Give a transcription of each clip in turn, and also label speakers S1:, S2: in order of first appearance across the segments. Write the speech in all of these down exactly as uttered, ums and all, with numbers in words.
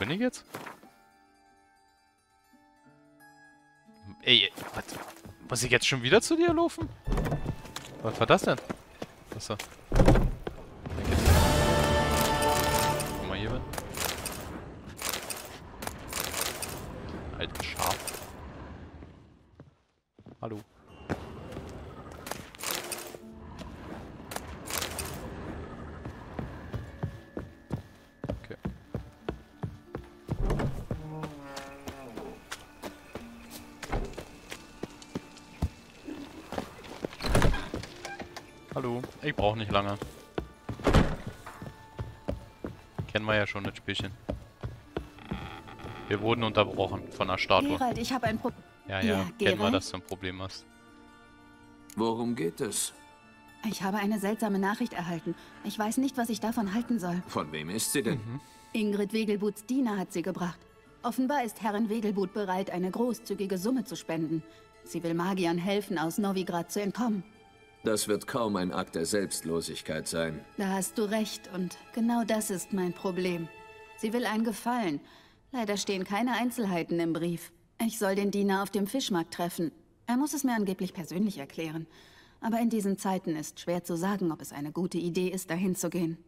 S1: bin ich jetzt? Ey, was? Muss ich jetzt schon wieder zu dir laufen? Was war das denn? Achso. Guck mal hier bin. Alter Schaf. Hallo. Okay. Hallo, ich brauche nicht lange. Kennen wir ja schon das Spielchen. Wir wurden unterbrochen von der Statue.
S2: Gerald, ich habe ein Problem.
S1: Ja, ja,
S2: Ja,
S1: kennen wir,
S2: Gerald?
S1: dass du ein Problem hast.
S3: Worum geht es?
S2: Ich habe eine seltsame Nachricht erhalten. Ich weiß nicht, was ich davon halten soll.
S3: Von wem ist sie denn?
S1: Mhm.
S2: Ingrid Wegelbuts Diener hat sie gebracht. Offenbar ist Herrin Wegelbut bereit, eine großzügige Summe zu spenden. Sie will Magiern helfen, aus Novigrad zu entkommen.
S3: Das wird kaum ein Akt der Selbstlosigkeit sein.
S2: Da hast du recht und genau das ist mein Problem. Sie will einen Gefallen. Leider stehen keine Einzelheiten im Brief. Ich soll den Diener auf dem Fischmarkt treffen. Er muss es mir angeblich persönlich erklären. Aber in diesen Zeiten ist schwer zu sagen, ob es eine gute Idee ist, dahin zu gehen.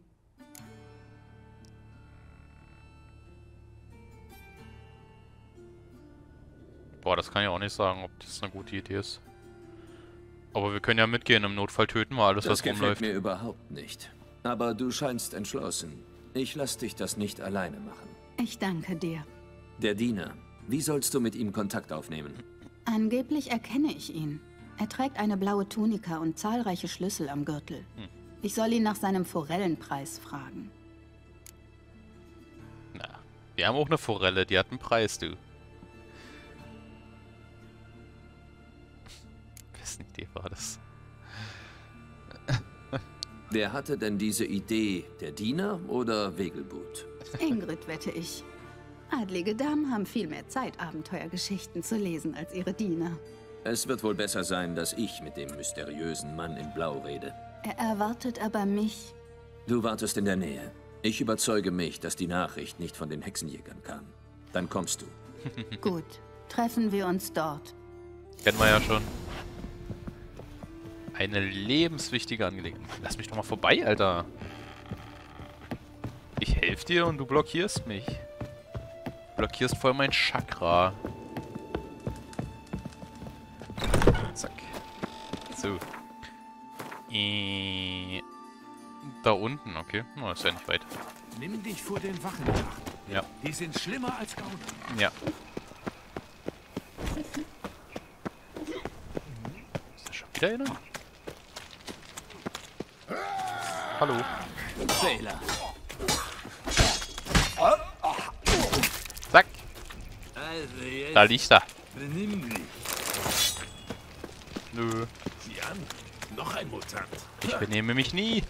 S1: Boah, das kann ich auch nicht sagen, ob das eine gute Idee ist. Aber wir können ja mitgehen, im Notfall töten wir alles,
S3: Das
S1: was
S3: gefällt
S1: rumläuft.
S3: mir überhaupt nicht. Aber du scheinst entschlossen. Ich lass dich das nicht alleine machen.
S2: Ich danke dir.
S3: Der Diener. Wie sollst du mit ihm Kontakt aufnehmen?
S2: Angeblich erkenne ich ihn. Er trägt eine blaue Tunika und zahlreiche Schlüssel am Gürtel.
S1: Hm.
S2: Ich soll ihn nach seinem Forellenpreis fragen.
S1: Na, wir haben auch eine Forelle, die hat einen Preis, du. Wessen Idee war das?
S3: Wer hatte denn diese Idee? Der Diener oder Wegelbut?
S2: Ingrid, wette ich. Adlige Damen haben viel mehr Zeit, Abenteuergeschichten zu lesen, als ihre Diener.
S3: Es wird wohl besser sein, dass ich mit dem mysteriösen Mann in Blau rede.
S2: Er erwartet aber mich.
S3: Du wartest in der Nähe. Ich überzeuge mich, dass die Nachricht nicht von den Hexenjägern kam. Dann kommst du.
S2: Gut, treffen wir uns dort.
S1: Kennen wir ja schon. Eine lebenswichtige Angelegenheit. Lass mich doch mal vorbei, Alter. Ich helfe dir und du blockierst mich. Blockierst voll mein Chakra. Zack. So. Äh, da unten, okay. Oh, ist ja nicht weit.
S4: Nimm dich vor den Wachen in Acht.
S1: Ja.
S4: Die sind schlimmer als Gauner.
S1: Ja. Ist da schon wieder einer? Hallo.
S4: Fehler.
S1: Zack.
S4: Also jetzt
S1: Da liegt er.
S4: benimm dich.
S1: Nö.
S4: Sieh an. Noch ein Mutant.
S1: Ich benehme mich nie.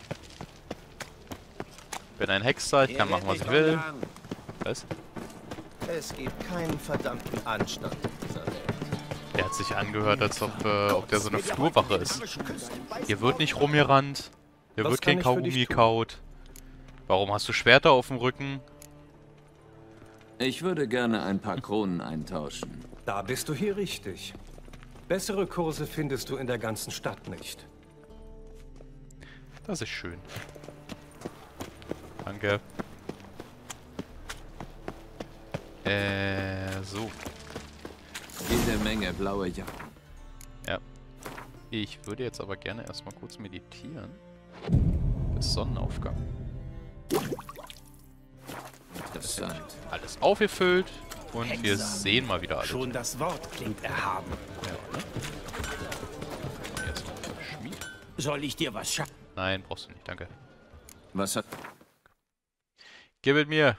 S1: Bin ein Hexer, ich kann machen, was ich will. Was?
S5: Es gibt keinen verdammten Anstand in dieser Welt.
S1: Der hat sich angehört, als ob, äh, ob der so eine Flurwache ist. Hier wird nicht rumgerannt. Hier
S5: Was
S1: wird
S5: kann
S1: kein
S5: ich für
S1: Kaugummi
S5: dich tun?
S1: gekaut. Warum hast du Schwerter auf dem Rücken?
S3: Ich würde gerne ein paar Kronen eintauschen.
S5: Da bist du hier richtig. Bessere Kurse findest du in der ganzen Stadt nicht.
S1: Das ist schön. Danke. Äh, so.
S3: Jede Menge blaue Jacken.
S1: Ja. Ich würde jetzt aber gerne erstmal kurz meditieren. Bis Sonnenaufgang.
S3: Interessant.
S1: Alles aufgefüllt. Und wir sehen mal wieder alles.
S4: Schon das Wort klingt erhaben.
S1: Ja, ne? Jetzt noch Schmied.
S4: Soll ich dir was schaffen?
S1: Nein, brauchst du nicht, danke.
S3: Was hat...
S1: Gib es mir.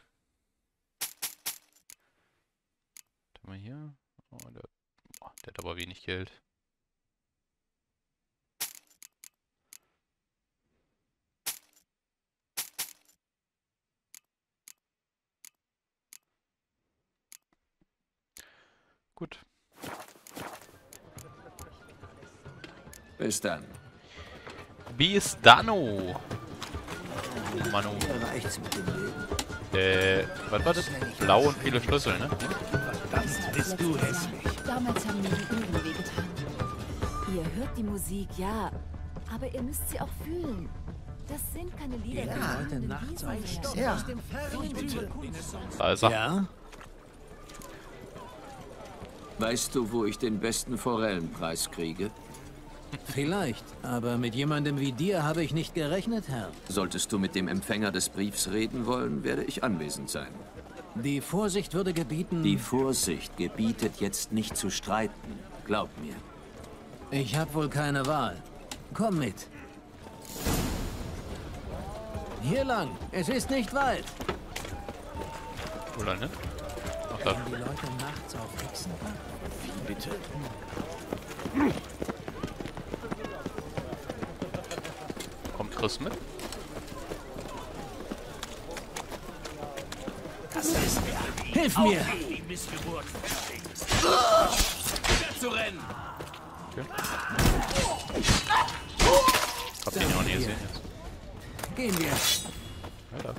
S1: Was haben wir hier? Oh, der, oh, der hat aber wenig Geld. Gut.
S3: Bis dann.
S1: Bis dann. Oh, Manu.
S5: Reicht's mit dem Leben.
S1: Äh, was war das? Blau und viele Schlüssel, ne?
S4: Verdammt, bist du hässlich.
S6: Damals haben mir die Ohren wehgetan. Ihr hört die Musik, ja, aber ihr müsst sie auch fühlen. Das sind keine Lieder, die
S4: Ja.
S6: heute nachts auf
S4: Ja.
S1: Da ist er.
S5: Ja?
S3: Weißt du, wo ich den besten Forellenpreis kriege?
S7: Vielleicht, aber mit jemandem wie dir habe ich nicht gerechnet, Herr.
S3: Solltest du mit dem Empfänger des Briefs reden wollen, werde ich anwesend sein.
S7: Die Vorsicht würde gebieten...
S3: Die Vorsicht gebietet jetzt nicht zu streiten. Glaub mir.
S7: Ich habe wohl keine Wahl. Komm mit. Hier lang. Es ist nicht weit.
S1: Oder ne? Ach, da.
S7: Die Leute nachts auf Hexen warten.
S4: Bitte.
S1: Kommt Chris mit?
S4: Das ist er.
S7: Hilf mir!
S4: Die Missgeburt fertig. Wieder zu rennen.
S1: Hab den ja auch nie gesehen jetzt.
S7: Gehen wir.
S1: Alter.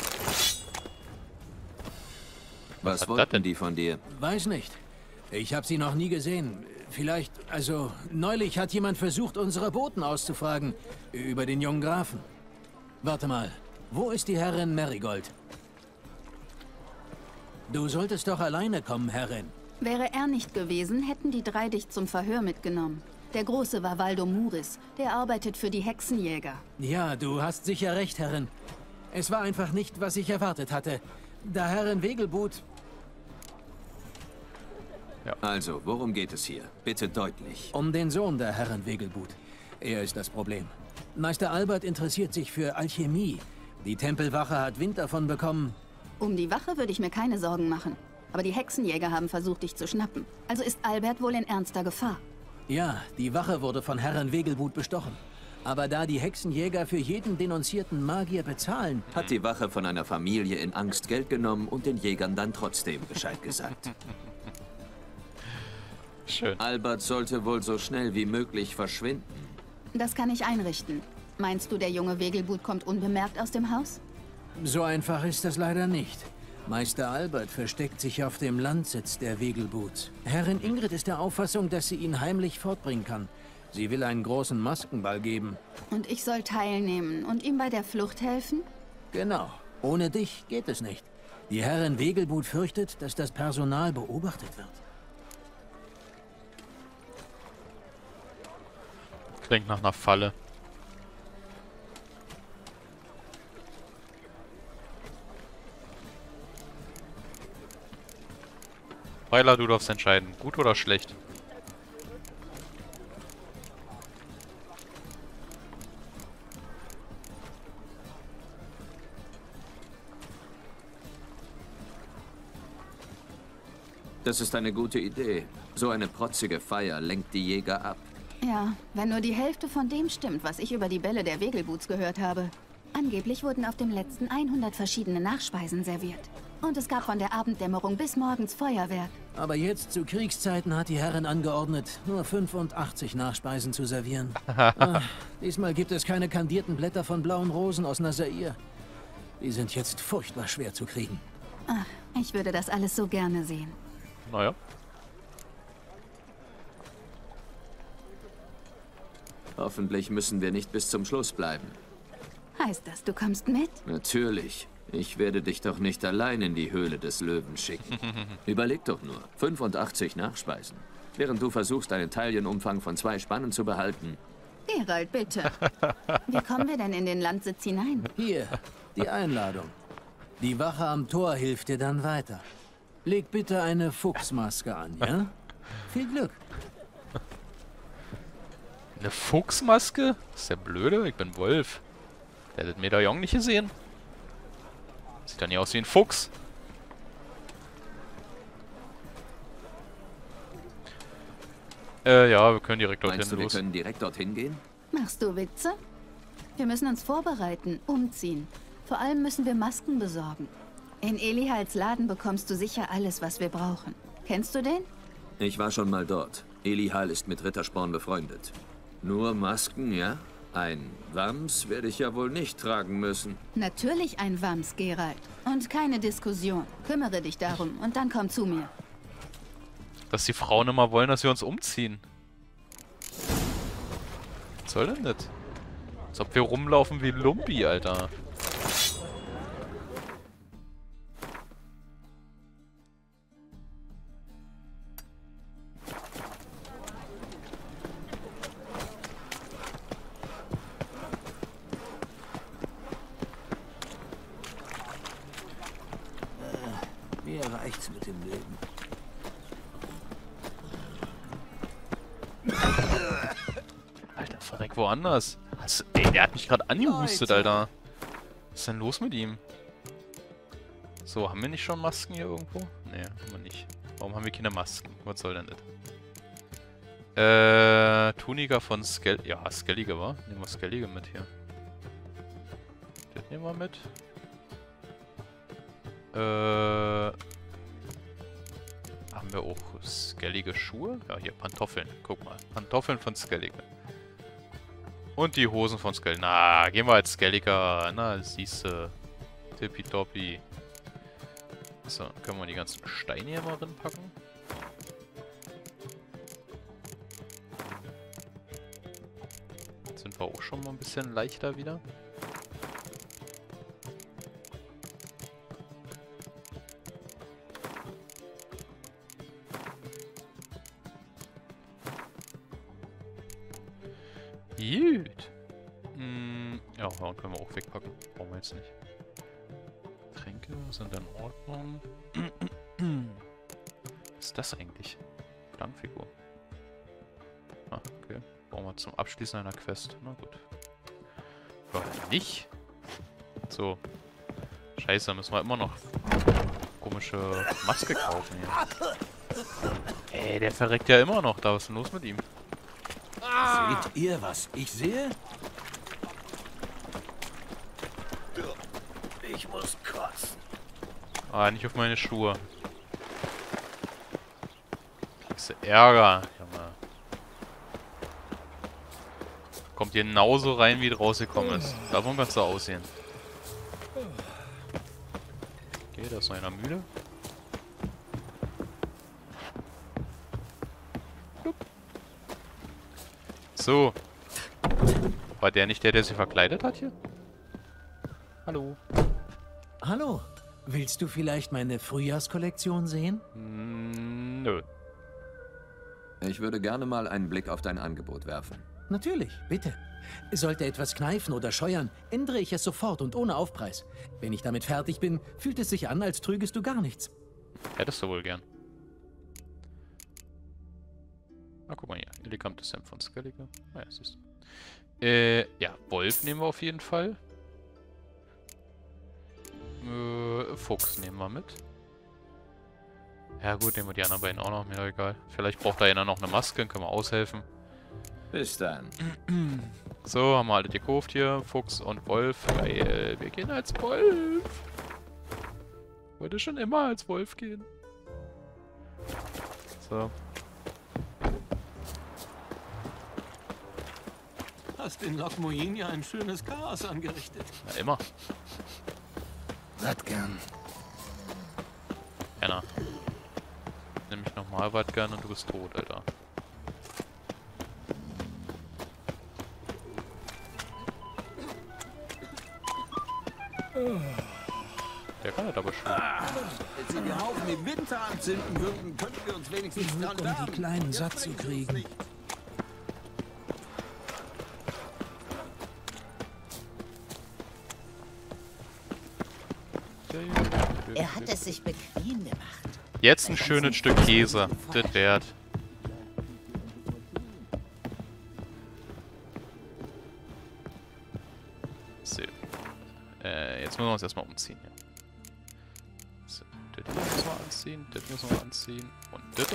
S3: Was
S1: hat das
S3: wollten
S1: denn?
S3: die von dir?
S7: Weiß nicht. Ich habe sie noch nie gesehen. Vielleicht, also, neulich hat jemand versucht, unsere Boten auszufragen. Über den jungen Grafen. Warte mal. Wo ist die Herrin Marigold? Du solltest doch alleine kommen, Herrin.
S2: Wäre er nicht gewesen, hätten die drei dich zum Verhör mitgenommen. Der Große war Waldo Muris. Der arbeitet für die Hexenjäger.
S7: Ja, du hast sicher recht, Herrin. Es war einfach nicht, was ich erwartet hatte. Da Herrin Wegelbud...
S3: Also, worum geht es hier? Bitte deutlich.
S7: Um den Sohn der Herrin Wegelbud. Er ist das Problem. Meister Albert interessiert sich für Alchemie. Die Tempelwache hat Wind davon bekommen.
S2: Um die Wache würde ich mir keine Sorgen machen. Aber die Hexenjäger haben versucht, dich zu schnappen. Also ist Albert wohl in ernster Gefahr.
S7: Ja, die Wache wurde von Herrin Wegelbud bestochen. Aber da die Hexenjäger für jeden denunzierten Magier bezahlen...
S3: Hat die Wache von einer Familie in Angst Geld genommen und den Jägern dann trotzdem Bescheid gesagt.
S1: Schön.
S3: Albert sollte wohl so schnell wie möglich verschwinden.
S2: Das kann ich einrichten. Meinst du, der junge Wegelbud kommt unbemerkt aus dem Haus?
S7: So einfach ist das leider nicht. Meister Albert versteckt sich auf dem Landsitz der Wegelbuds. Herrin Ingrid ist der Auffassung, dass sie ihn heimlich fortbringen kann. Sie will einen großen Maskenball geben.
S2: Und ich soll teilnehmen und ihm bei der Flucht helfen?
S7: Genau. Ohne dich geht es nicht. Die Herrin Wegelbud fürchtet, dass das Personal beobachtet wird.
S1: Klingt nach einer Falle. Weiler, du darfst entscheiden. Gut oder schlecht?
S3: Das ist eine gute Idee. So eine protzige Feier lenkt die Jäger ab.
S2: Ja, wenn nur die Hälfte von dem stimmt, was ich über die Bälle der Wegelbuds gehört habe. Angeblich wurden auf dem letzten hundert verschiedene Nachspeisen serviert. Und es gab von der Abenddämmerung bis morgens Feuerwerk.
S7: Aber jetzt zu Kriegszeiten hat die Herrin angeordnet, nur fünfundachtzig Nachspeisen zu servieren. ah, diesmal gibt es keine kandierten Blätter von blauen Rosen aus Nazair. Die sind jetzt furchtbar schwer zu kriegen.
S2: Ach, ich würde das alles so gerne sehen.
S1: Naja.
S3: Hoffentlich müssen wir nicht bis zum Schluss bleiben.
S2: Heißt das, du kommst mit?
S3: Natürlich. Ich werde dich doch nicht allein in die Höhle des Löwen schicken. Überleg doch nur. fünfundachtzig Nachspeisen. Während du versuchst, einen Taillenumfang von zwei Spannen zu behalten.
S2: Gerald, bitte. Wie kommen wir denn in den Landsitz hinein?
S7: Hier, die Einladung. Die Wache am Tor hilft dir dann weiter. Leg bitte eine Fuchsmaske an, ja? Viel Glück.
S1: Eine Fuchsmaske? Ist der blöde? Ich bin Wolf. Der hat das Medaillon nicht gesehen. Sieht doch nicht aus wie ein Fuchs. Äh, ja, wir können direkt dorthin
S3: Meinst du, wir
S1: los.
S3: können direkt dorthin gehen?
S2: Machst du Witze? Wir müssen uns vorbereiten, umziehen. Vor allem müssen wir Masken besorgen. In Elihals Laden bekommst du sicher alles, was wir brauchen. Kennst du den?
S3: Ich war schon mal dort. Elihal ist mit Rittersporn befreundet. Nur Masken, ja? Ein Wams werde ich ja wohl nicht tragen müssen.
S2: Natürlich ein Wams, Geralt. Und keine Diskussion. Kümmere dich darum und dann komm zu mir.
S1: Dass die Frauen immer wollen, dass wir uns umziehen. Was soll denn das? Als ob wir rumlaufen wie Lumpi, Alter.
S7: Mir reicht's mit dem Leben.
S1: Alter, verreck woanders. Was, ey, der hat mich gerade angehustet, Alter. Was ist denn los mit ihm? So, haben wir nicht schon Masken hier irgendwo? Nee, haben wir nicht. Warum haben wir keine Masken? Was soll denn das? Äh, Tunika von Skel... Ja, Skellige, wa? Nehmen wir Skellige mit hier. Das nehmen wir mit. Äh... Haben wir auch Skellige Schuhe? Ja, hier, Pantoffeln. Guck mal. Pantoffeln von Skellige. Und die Hosen von Skellige. Na, gehen wir als Skelliger. Na, siehste. Tippitoppi. So, können wir die ganzen Steine hier mal reinpacken. Jetzt sind wir auch schon mal ein bisschen leichter wieder. Gut. Hm, ja, und können wir auch wegpacken. Brauchen wir jetzt nicht. Tränke sind in Ordnung. Was ist das eigentlich? Klangfigur. Ah, okay. Brauchen wir zum Abschließen einer Quest. Na gut. Ja, nicht. So. Scheiße, müssen wir immer noch komische Maske kaufen hier. Ey, der verreckt ja immer noch. Da, was ist denn los mit ihm?
S7: Seht ihr, was ich sehe?
S4: Ich muss kotzen.
S1: Ah, nicht auf meine Schuhe. Kriegst du Ärger, Junge. Kommt genauso rein, wie es rausgekommen ist. Davon kannst du aussehen. Okay, da ist noch einer müde. So. War der nicht der, der sich verkleidet hat hier? Hallo.
S7: Hallo. Willst du vielleicht meine Frühjahrskollektion sehen?
S1: Mm, nö.
S3: Ich würde gerne mal einen Blick auf dein Angebot werfen.
S7: Natürlich, bitte. Sollte etwas kneifen oder scheuern, ändere ich es sofort und ohne Aufpreis. Wenn ich damit fertig bin, fühlt es sich an, als trügest du gar nichts.
S1: Hättest du wohl gern. Na, guck mal hier. Elegantes Hemd von Skellige. Ah ja, siehst du. Äh, ja, Wolf nehmen wir auf jeden Fall. Äh, Fuchs nehmen wir mit. Ja gut, nehmen wir die anderen beiden auch noch. Mir doch egal. Vielleicht braucht da einer noch eine Maske, dann können wir aushelfen.
S3: Bis dann.
S1: So, haben wir alle gekauft hier. Fuchs und Wolf. Geil, wir gehen als Wolf. Wollte schon immer als Wolf gehen. So.
S7: Hast in Lokmoin ja ein schönes Chaos angerichtet.
S1: Ja, immer.
S7: Radgern.
S1: Anna. Nimm mich nochmal Radgern und du bist tot, Alter. Der kann das aber schon.
S8: Wenn sie den Haufen im Winter anzünden würden, könnten wir uns wenigstens dran
S7: Um
S8: wärmen.
S7: die Kleinen satt zu kriegen.
S6: Er hat es sich bequem gemacht.
S1: Jetzt ein schönes Stück Käse. Das wert. So. Äh, jetzt müssen wir uns erstmal umziehen hier. So, das hier müssen wir anziehen, das müssen wir anziehen. Und das.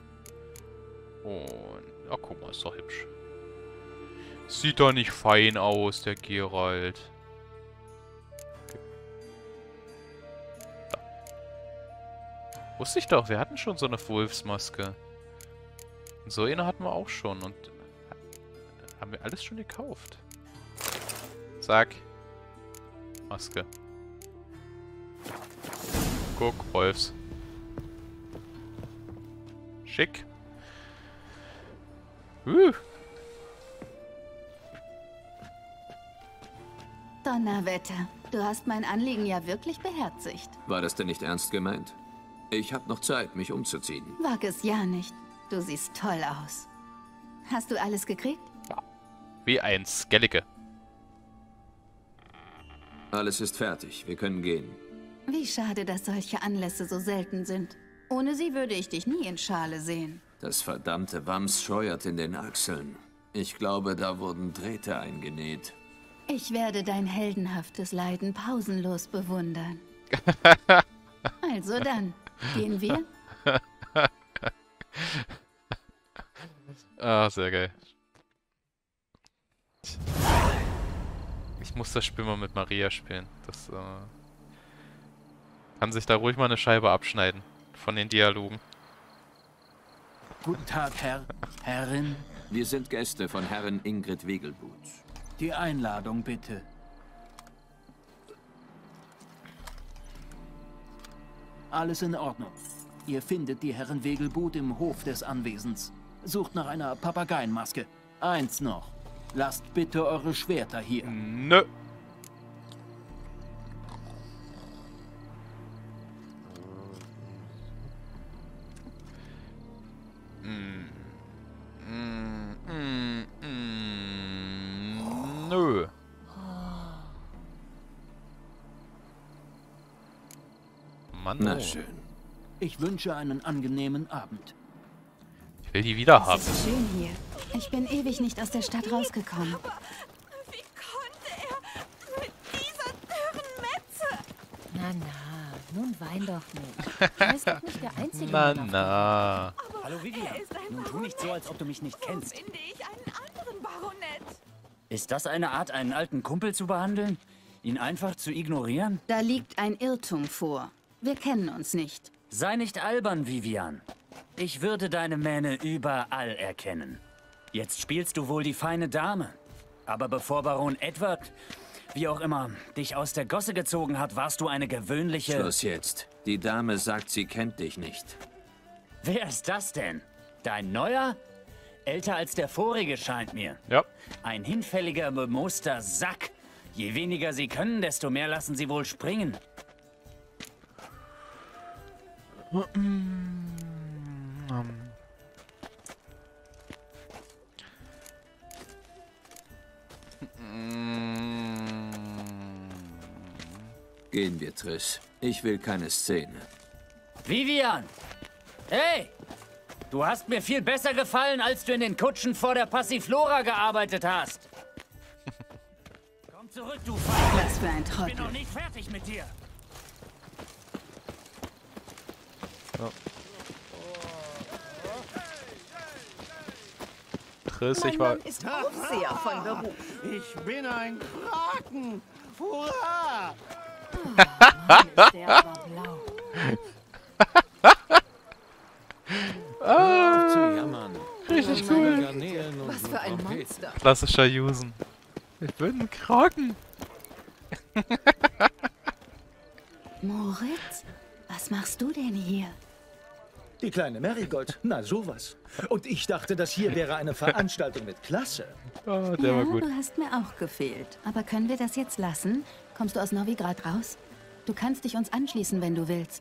S1: Und. Ja, guck mal, ist doch hübsch. Sieht doch nicht fein aus, der Geralt. Wusste ich doch, wir hatten schon so eine Wolfsmaske. Und so eine hatten wir auch schon und haben wir alles schon gekauft. Zack. Maske. Guck, Rolfs. Schick. Uh.
S2: Donnerwetter, du hast mein Anliegen ja wirklich beherzigt.
S3: War das denn nicht ernst gemeint? Ich habe noch Zeit, mich umzuziehen.
S2: Wag es ja nicht. Du siehst toll aus. Hast du alles gekriegt?
S1: Wie ein Skellige.
S3: Alles ist fertig. Wir können gehen.
S2: Wie schade, dass solche Anlässe so selten sind. Ohne sie würde ich dich nie in Schale sehen.
S3: Das verdammte Wams scheuert in den Achseln. Ich glaube, da wurden Drähte eingenäht.
S2: Ich werde dein heldenhaftes Leiden pausenlos bewundern. Also dann, gehen wir?
S1: Ah, sehr geil. Ich muss das Spiel mal mit Maria spielen. Das äh, kann sich da ruhig mal eine Scheibe abschneiden von den Dialogen.
S7: Guten Tag, Herr, Herrin.
S3: Wir sind Gäste von Herrin Ingrid Wegelbut.
S7: Die Einladung bitte. Alles in Ordnung. Ihr findet die Herren Wegelbut im Hof des Anwesens. Sucht nach einer Papageienmaske. Eins noch. Lasst bitte eure Schwerter hier.
S1: Nö. Mm. Mm, mm, mm, nö. Mann,
S3: Na
S1: oh.
S3: schön.
S7: Ich wünsche einen angenehmen Abend.
S1: Ich will die wieder haben.
S2: Es ist schön hier. Ich bin ewig nicht aus der Stadt rausgekommen.
S6: Wie konnte er mit dieser dürren Metze?
S9: Na, na, nun wein doch nicht. Er ist doch nicht der Einzige.
S1: Na,
S9: Mann auf
S1: na.
S10: Hallo Vivian.
S6: Er ist ein
S10: Nun tu nicht so, als ob du mich nicht
S6: So
S10: kennst.
S6: finde ich einen anderen Baronett.
S10: Ist das eine Art, einen alten Kumpel zu behandeln? Ihn einfach zu ignorieren?
S2: Da liegt ein Irrtum vor. Wir kennen uns nicht.
S10: Sei nicht albern, Vivian. Ich würde deine Mähne überall erkennen. Jetzt spielst du wohl die feine Dame. Aber bevor Baron Edward, wie auch immer, dich aus der Gosse gezogen hat, warst du eine gewöhnliche...
S3: Schluss jetzt. Die Dame sagt, sie kennt dich nicht.
S10: Wer ist das denn? Dein Neuer? Älter als der vorige, scheint mir.
S1: Ja.
S10: Ein hinfälliger, bemooster Sack. Je weniger sie können, desto mehr lassen sie wohl springen.
S3: Gehen wir, Triss. Ich will keine Szene.
S10: Vivian! Hey! Du hast mir viel besser gefallen, als du in den Kutschen vor der Passiflora gearbeitet hast. Komm zurück, du Feige!
S2: Was für ein
S10: Ich bin
S2: Trottel.
S10: noch nicht fertig mit dir.
S1: Triss, ich war...
S11: ist Aufseher von Beruf.
S8: Ich bin ein Kraken. Hurra!
S9: Mann, ist der aber blau.
S5: Auf zu jammern.
S1: Richtig cool.
S5: Garnelen und
S11: Was für ein Monster.
S1: Klassischer Jusen. Ich bin ein Kraken.
S2: Moritz, was machst du denn hier?
S12: Die kleine Marigold, na sowas. Und ich dachte, das hier wäre eine Veranstaltung mit Klasse.
S1: Oh, der
S2: ja,
S1: war gut.
S2: du hast mir auch gefehlt. Aber können wir das jetzt lassen? Kommst du aus Novigrad raus? Du kannst dich uns anschließen, wenn du willst.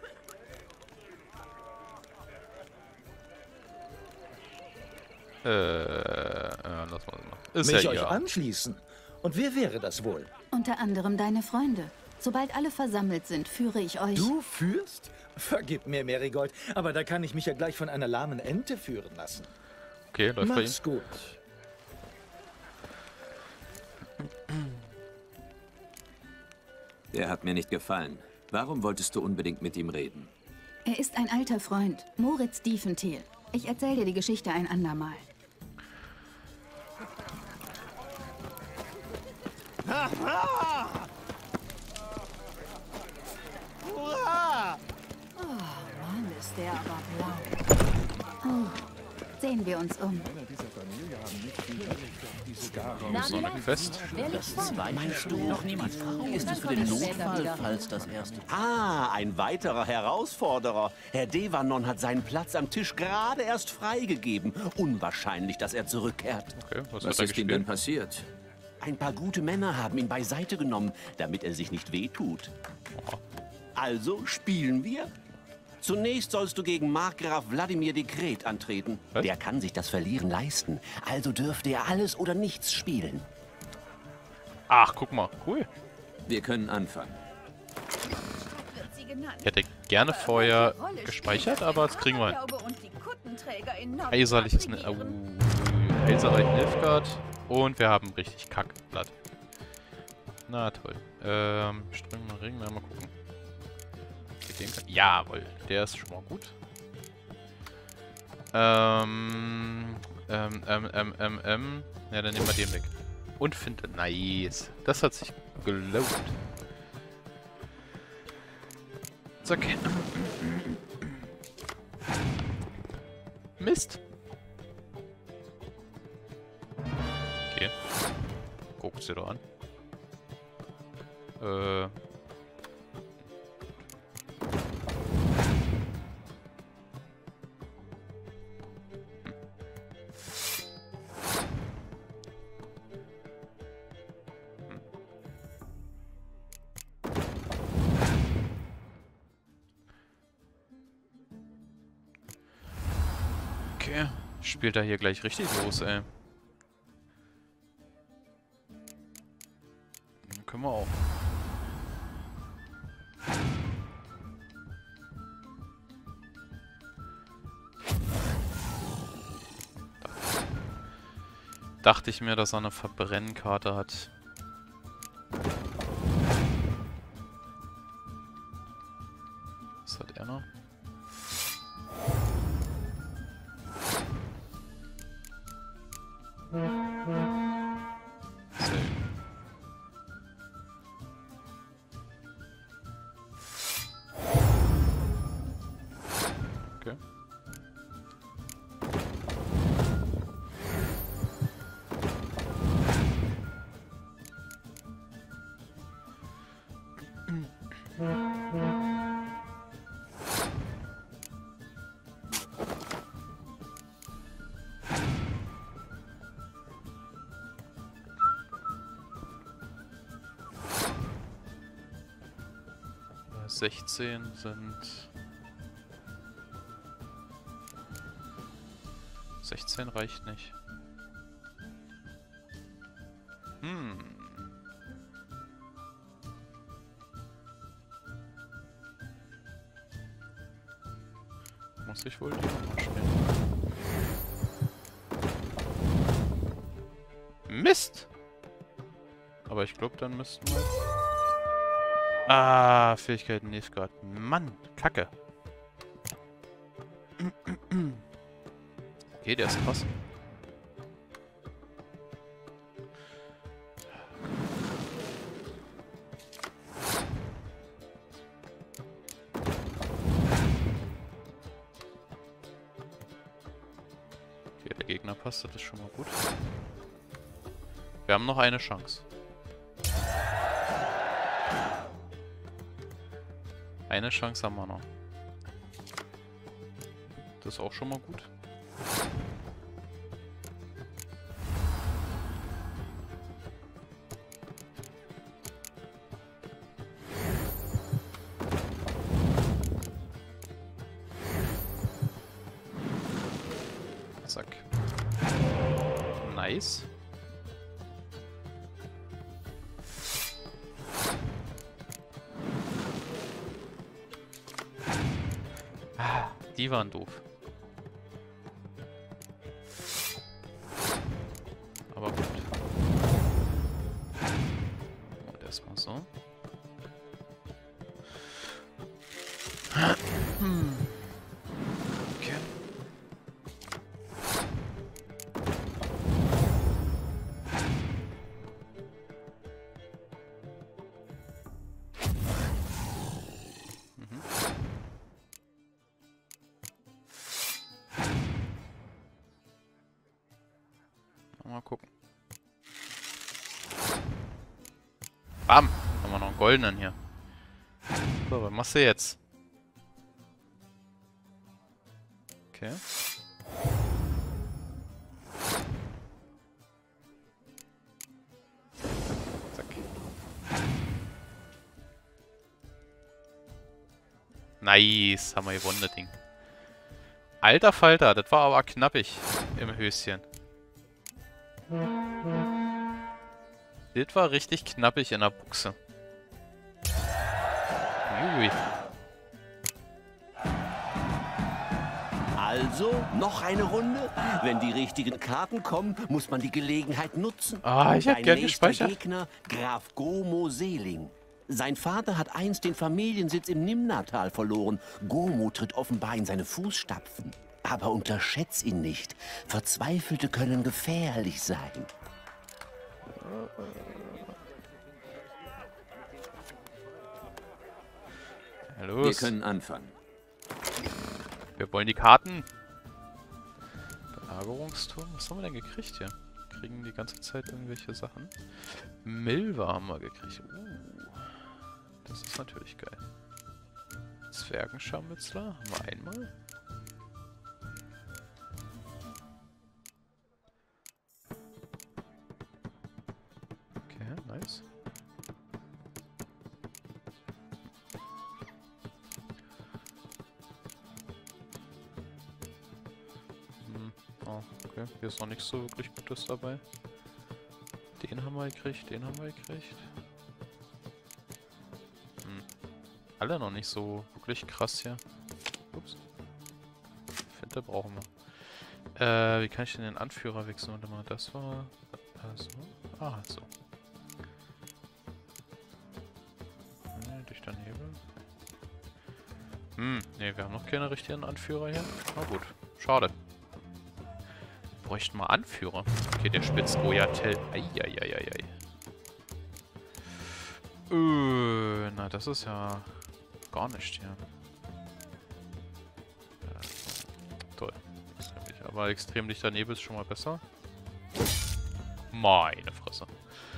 S1: Äh, äh lass mal machen. Ist
S12: Mich
S1: ja
S12: euch
S1: ihr.
S12: anschließen? Und wer wäre das wohl?
S2: Unter anderem deine Freunde. Sobald alle versammelt sind, führe ich euch...
S12: Du führst? Vergib mir, Marigold, aber da kann ich mich ja gleich von einer lahmen Ente führen lassen.
S1: Okay, läuft bei ihm.
S12: Mach's gut.
S3: Der hat mir nicht gefallen. Warum wolltest du unbedingt mit ihm reden?
S2: Er ist ein alter Freund, Moritz Diefenthal. Ich erzähle dir die Geschichte ein andermal.
S8: Hurra! Hurra!
S9: Oh, Mann, ist der aber blau.
S2: Oh, Sehen wir uns um.
S1: So eine Quest.
S13: Meinst du, noch niemand ist es für den Notfall, falls das erste... Ah, ein weiterer Herausforderer. Herr Devanon hat seinen Platz am Tisch gerade erst freigegeben. Unwahrscheinlich, dass er zurückkehrt.
S1: Okay, was,
S3: was ist ihm denn passiert?
S13: Ein paar gute Männer haben ihn beiseite genommen, damit er sich nicht wehtut.
S1: Oha.
S13: Also spielen wir? Zunächst sollst du gegen Markgraf Wladimir Dekret antreten. Was? Der kann sich das Verlieren leisten. Also dürfte er alles oder nichts spielen.
S1: Ach, guck mal. Cool.
S3: Wir können anfangen.
S1: Ich hätte gerne vorher gespeichert, aber das kriegen wir hin. Kaiserliches Ne- uh, Kaiserreich Nilfgaard. Und wir haben richtig Kackblatt. Na toll. Ähm, Strömender Ring, mal gucken. Den kann, jawohl, der ist schon mal gut. Ähm, ähm, ähm, ähm, ähm, ähm. Ja, dann nehmen wir den weg. Und finde, nice. Das hat sich gelohnt. Zack. Mist. Okay. Guckt sie doch an. Äh. Okay, spielt er hier gleich richtig los, ey. Dann können wir auch. Dachte ich mir, dass er eine Verbrennkarte hat. Was hat er noch? Okay. sechzehn sind... sechzehn reicht nicht. Hm. Muss ich wohl die nochmal spielen. Mist! Aber ich glaube, dann müssten wir... Ah, Fähigkeiten Nilfgaard. Mann, Kacke. Okay, der ist krass. Okay, der Gegner passt, das ist schon mal gut. Wir haben noch eine Chance. Eine Chance haben wir noch. Das ist auch schon mal gut. Zack. Nice. Die waren doof. Aber gut. Und erstmal so. Hm. Okay. Mal gucken. Bam! Haben wir noch einen goldenen hier. So, was machst du jetzt? Okay. Zack. Nice, haben wir gewonnen, das Ding. Alter Falter, das war aber knappig im Höschen. Das war richtig knappig in der Buchse. Ui.
S13: Also, noch eine Runde? Wenn die richtigen Karten kommen, muss man die Gelegenheit nutzen.
S1: Ah, ich hab gern gespeichert.
S13: Gegner, Graf Gomo Seeling. Sein Vater hat einst den Familiensitz im Nimnatal verloren. Gomo tritt offenbar in seine Fußstapfen. Aber unterschätz ihn nicht. Verzweifelte können gefährlich sein.
S1: Ja, los.
S3: Wir können anfangen.
S1: Wir wollen die Karten. Belagerungsturm. Was haben wir denn gekriegt hier? Wir kriegen die ganze Zeit irgendwelche Sachen. Milva haben wir gekriegt. Uh, das ist natürlich geil. Zwergenscharmützler haben wir einmal. Okay, nice. Oh, okay. Hier ist noch nicht so wirklich Gutes dabei. Den haben wir gekriegt, den haben wir gekriegt. Hm. Alle noch nicht so wirklich krass hier. Ups. Finte brauchen wir. Äh, wie kann ich denn den Anführer wechseln? Warte mal, das war... Also, ah, so. Nee, durch den Nebel. Hm, ne, wir haben noch keine richtigen Anführer hier. Na gut, schade. Bräuchten wir Anführer. Okay, der spitzt Goyatel. Eieieiei. Äh, na, das ist ja gar nicht hier. Ja, toll. Aber extrem dichter Nebel ist schon mal besser. Meine Fresse.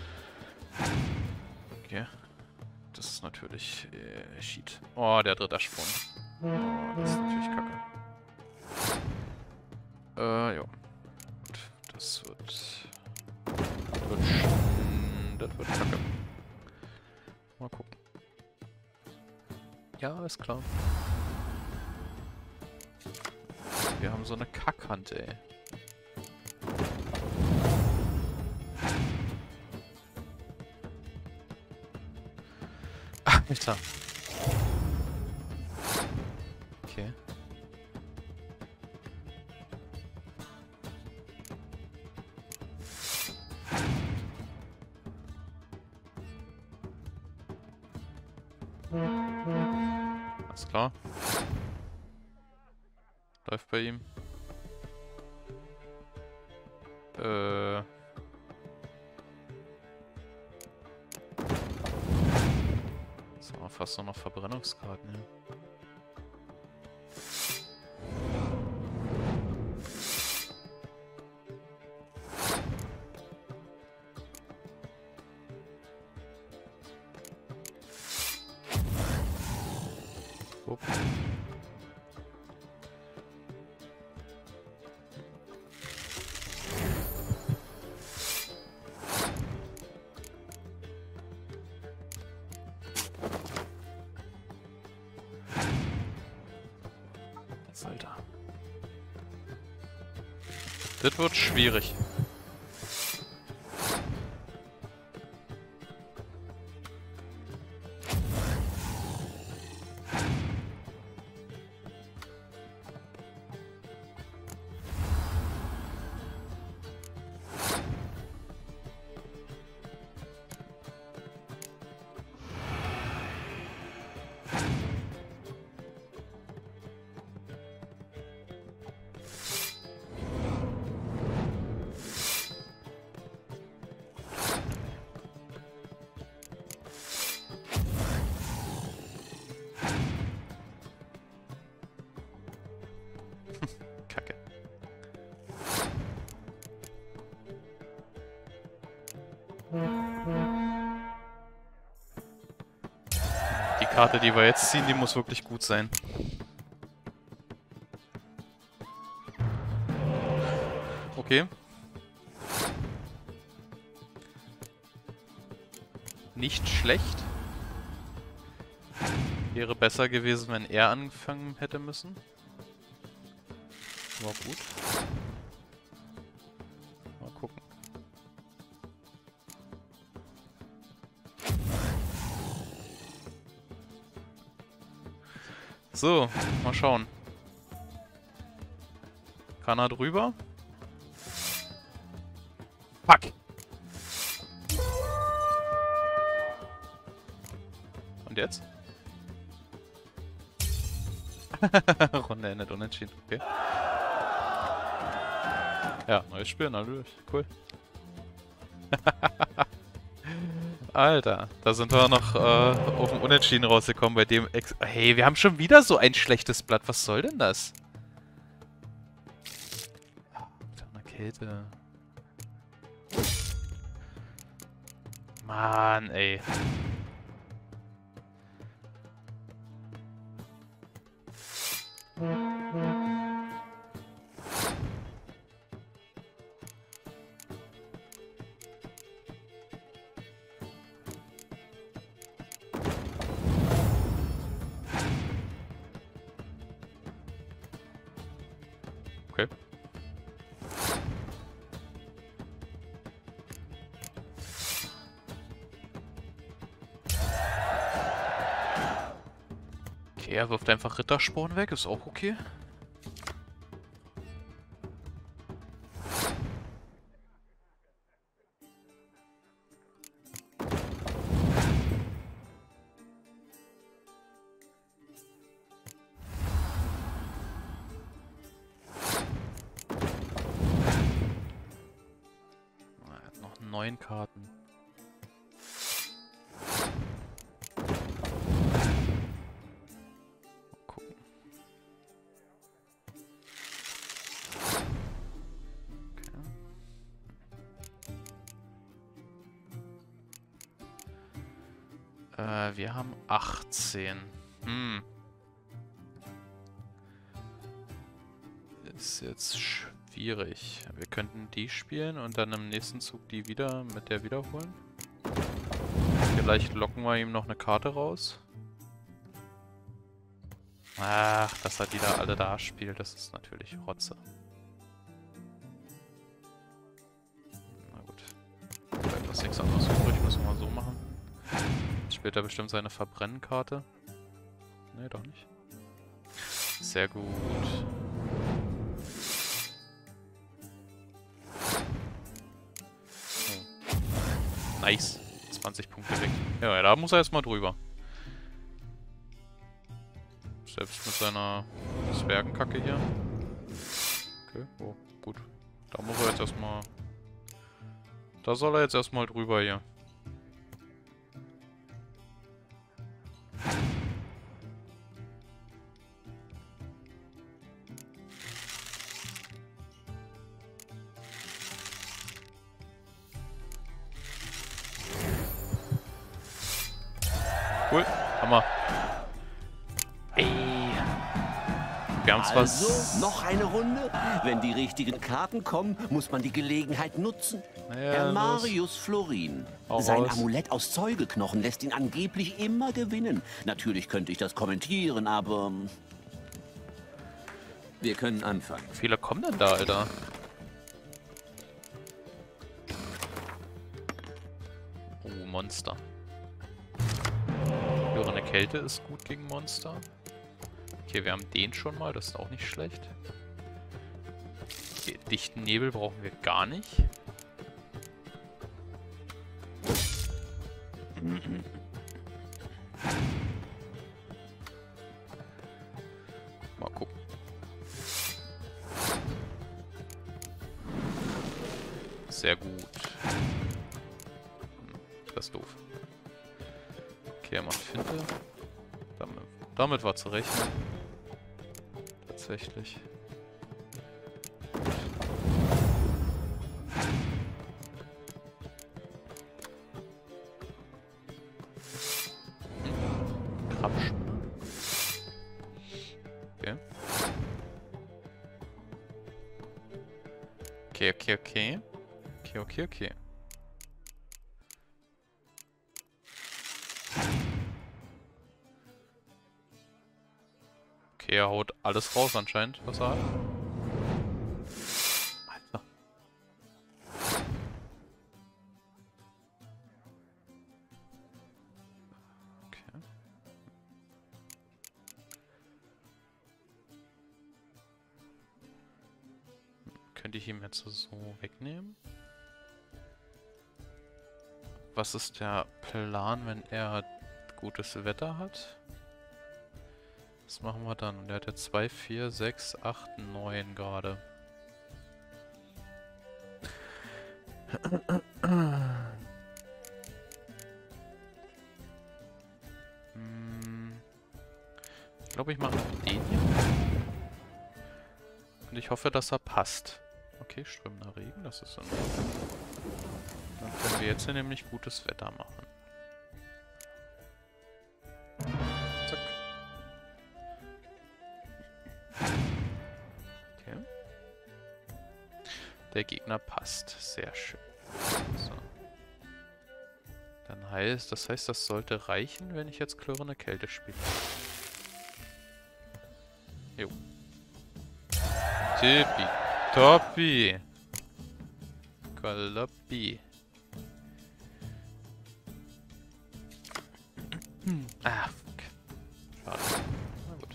S1: Okay. Das ist natürlich äh, Shit. Oh, der dritte Sprung. Oh, das ist natürlich kacke. Äh, ja. Das wird... Das wird... Das wird kacke. Mal gucken. Ja, ist klar. Wir haben so eine Kackhand, ey. Ah, Alter. Okay. Alles klar. Läuft bei ihm. Äh. Das haben wir fast nur noch Verbrennungskarten hier. Upp. Alter. Das wird schwierig. Karte, die wir jetzt ziehen, die muss wirklich gut sein. Okay. Nicht schlecht. Wäre besser gewesen, wenn er angefangen hätte müssen. War gut. Mal gucken. So, mal schauen. Kann er drüber? Fuck! Und jetzt? Runde endet unentschieden, okay. Ja, neues Spiel, natürlich. Cool. Alter, da sind wir noch äh, auf dem Unentschieden rausgekommen bei dem Ex... Hey, wir haben schon wieder so ein schlechtes Blatt. Was soll denn das? Mit einer Kälte. Mann, ey. Okay. Okay, er wirft einfach Rittersporn weg, ist auch okay. Neun Karten. Mal gucken. Okay. Äh, wir haben achtzehn. Hm. Ist jetzt schwierig. Wir könnten die spielen und dann im nächsten Zug die wieder mit der wiederholen. Vielleicht locken wir ihm noch eine Karte raus. Ach, dass er die da alle da spielt, das ist natürlich Rotze. Na gut. Bleibt das nichts anderes übrig, müssen wir mal so machen. Jetzt spielt er bestimmt seine Verbrennenkarte. Ne, doch nicht. Sehr gut. Nice. zwanzig Punkte weg. Ja, ja, da muss er erstmal drüber. Selbst mit seiner Zwergenkacke hier. Okay, oh, gut. Da muss er jetzt erstmal... Da soll er jetzt erstmal drüber hier. Cool, Hammer. Ey. Wir haben zwar...
S13: Also, noch eine Runde? Wenn die richtigen Karten kommen, muss man die Gelegenheit nutzen.
S1: Naja,
S13: Herr
S1: los.
S13: Marius Florin.
S1: Hau
S13: Sein
S1: raus.
S13: Amulett aus Zeugelknochen lässt ihn angeblich immer gewinnen. Natürlich könnte ich das kommentieren, aber...
S3: Wir können anfangen.
S1: Wie viele kommen denn da, Alter? Oh, Monster. Höhere Kälte ist gut gegen Monster. Okay, wir haben den schon mal, das ist auch nicht schlecht. Okay, dichten Nebel brauchen wir gar nicht. Mal gucken. Sehr gut. Das ist doof. Okay, er macht Finte. Damit, damit war zu rechnen. Tatsächlich. Hm. Krabben. Okay, okay, okay. Okay, okay, okay. Okay, er haut alles raus anscheinend, was er hat. Alter. Okay. Könnte ich ihm jetzt so wegnehmen? Was ist der Plan, wenn er gutes Wetter hat? Was machen wir dann? Und der hat ja zwei, vier, sechs, acht, neun gerade. Ich glaube, ich mache noch den hier. Und ich hoffe, dass er passt. Okay, strömender Regen, das ist so. Dann können wir jetzt hier nämlich gutes Wetter machen. Zack. Okay. Der Gegner passt. Sehr schön. So. Dann heißt, das heißt, das sollte reichen, wenn ich jetzt klirrende Kälte spiele. Jo. Tippi. Toppi. Galoppi. Ah, fuck. Schade. Na gut.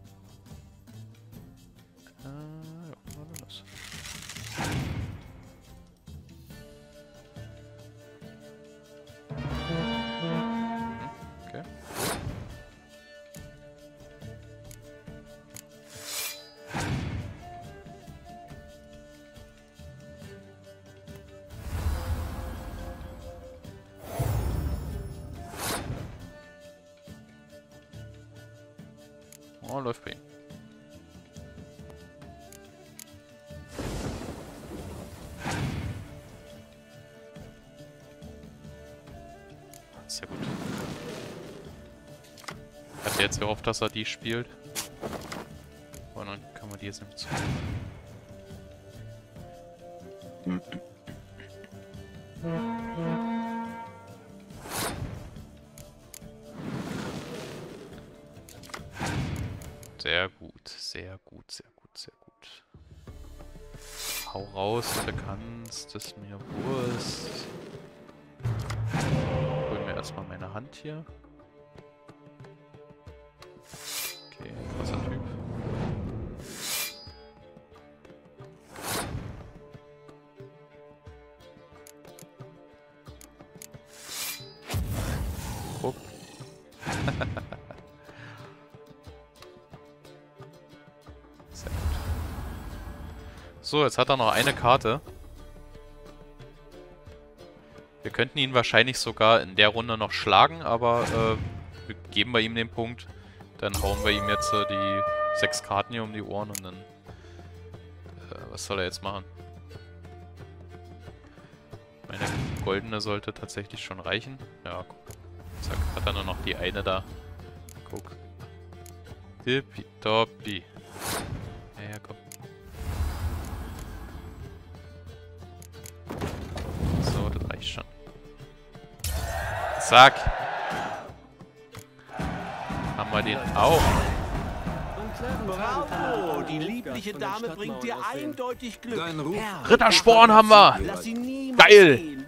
S1: Äh, ja, was war denn das? Hm, okay. Oh, läuft bei ihm. Sehr gut. Hat er jetzt gehofft, dass er die spielt? Und dann kann man die jetzt nicht zu. Sehr gut, sehr gut, sehr gut, sehr gut. Hau raus, wenn du kannst, ist mir Wurst. Hol mir erstmal meine Hand hier. Okay, krasser Typ. Guck. Sehr gut. So, jetzt hat er noch eine Karte. Wir könnten ihn wahrscheinlich sogar in der Runde noch schlagen, aber äh, wir geben bei ihm den Punkt. Dann hauen wir ihm jetzt äh, die sechs Karten hier um die Ohren und dann... Äh, was soll er jetzt machen? Meine goldene sollte tatsächlich schon reichen. Ja, guck. Zack, hat er nur noch die eine da. Guck. Tippitoppi. Ja, ja, komm. So, das reicht schon. Zack. Haben wir den auch.
S13: Bravo! Die liebliche Dame bringt dir eindeutig Glück. Herr,
S1: Rittersporn haben wir!
S13: lass sie niemals
S1: Geil!
S13: gehen.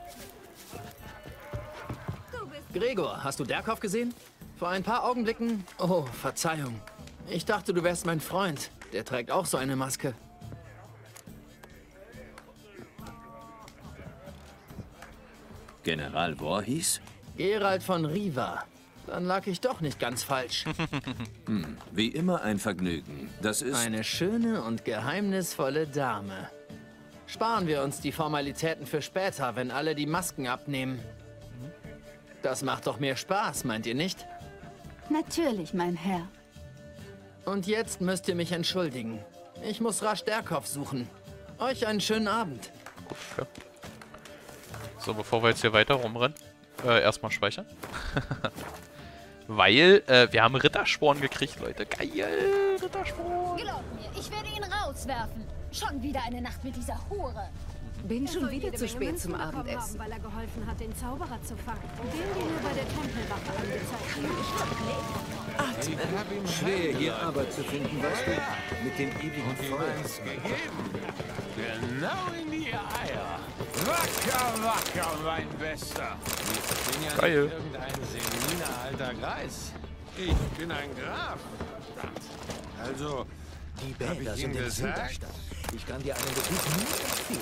S7: Gregor, hast du Derkhoff gesehen? Vor ein paar Augenblicken... Oh, Verzeihung. Ich dachte, du wärst mein Freund. Der trägt auch so eine Maske.
S3: General Voorhees?
S7: Geralt von Riva. Dann lag ich doch nicht ganz falsch.
S3: Hm, wie immer ein Vergnügen. Das ist...
S7: Eine schöne und geheimnisvolle Dame. Sparen wir uns die Formalitäten für später, wenn alle die Masken abnehmen. Das macht doch mehr Spaß, meint ihr nicht?
S2: Natürlich, mein Herr.
S7: Und jetzt müsst ihr mich entschuldigen. Ich muss rasch Derkhoff suchen. Euch einen schönen Abend.
S1: Gut, okay. So, bevor wir jetzt hier weiter rumrennen, äh, erstmal speichern. Weil, äh, wir haben Rittersporn gekriegt, Leute. Geil, Rittersporn.
S9: Glaub mir, ich werde ihn rauswerfen. Schon wieder eine Nacht mit dieser Hure.
S11: Bin schon wieder zu spät zum
S14: bekommen
S11: Abendessen.
S14: Haben, weil er geholfen hat, den Zauberer zu fangen. Den, den er bei der Tempelwache angezeigt hat.
S8: Atmen.
S12: Schwer, hier Arbeit zu finden, weißt du? Mit dem ewigen Feuer.
S8: Gegeben. Genau in die Eier. Wacker, wacker, mein Bester. Ich bin ja
S1: Geil.
S8: nicht irgendein seniner alter Greis. Ich bin ein Graf. Also,
S12: Die
S8: hab
S12: Bäder
S8: ich
S12: sind
S8: ihm
S12: in
S8: gesagt?
S12: Silberstadt. Ich kann dir einen Besuch nie empfehlen.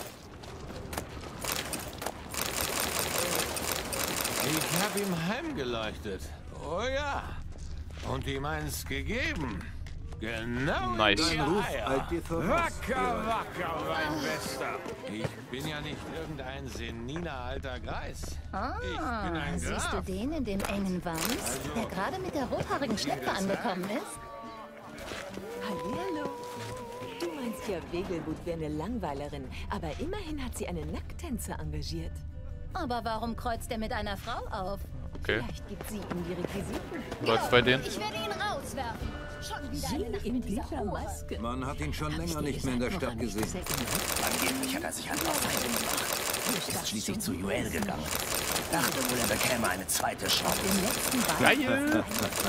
S8: Ich hab ihm heimgeleuchtet. Oh ja. Und ihm eins gegeben. Genau
S1: Nice.
S8: in die
S12: Dein Ruf
S8: Eier.
S12: eilt dir voraus.
S8: Wacker, wacker, mein Bester. Ich bin ja nicht irgendein seniner alter Greis.
S9: Ah,
S8: Ich bin ein
S9: siehst du
S8: Graf.
S9: den in dem engen Wams,
S8: Also,
S9: der gerade mit der rothaarigen Schleppe angekommen ist?
S11: Hallihallo. Du meinst ja, Wegelbut wäre eine Langweilerin, aber immerhin hat sie einen Nacktänzer engagiert.
S9: Aber warum kreuzt er mit einer Frau auf?
S1: Okay.
S11: Vielleicht gibt sie ihm die Requisiten.
S1: Läuft's bei denen?
S9: Ich werde ihn rauswerfen. Schon wieder eine Nacht
S11: Sie in
S9: mit dieser
S11: dieser
S9: Hure.
S11: Maske.
S12: Man hat ihn schon länger nicht mehr in der Stadt gesehen.
S4: Angeblich hat er sich an Feinde gemacht. Ist schließlich zu Joel gegangen. Dachte wohl, er bekäme eine zweite Chance.
S1: Geil!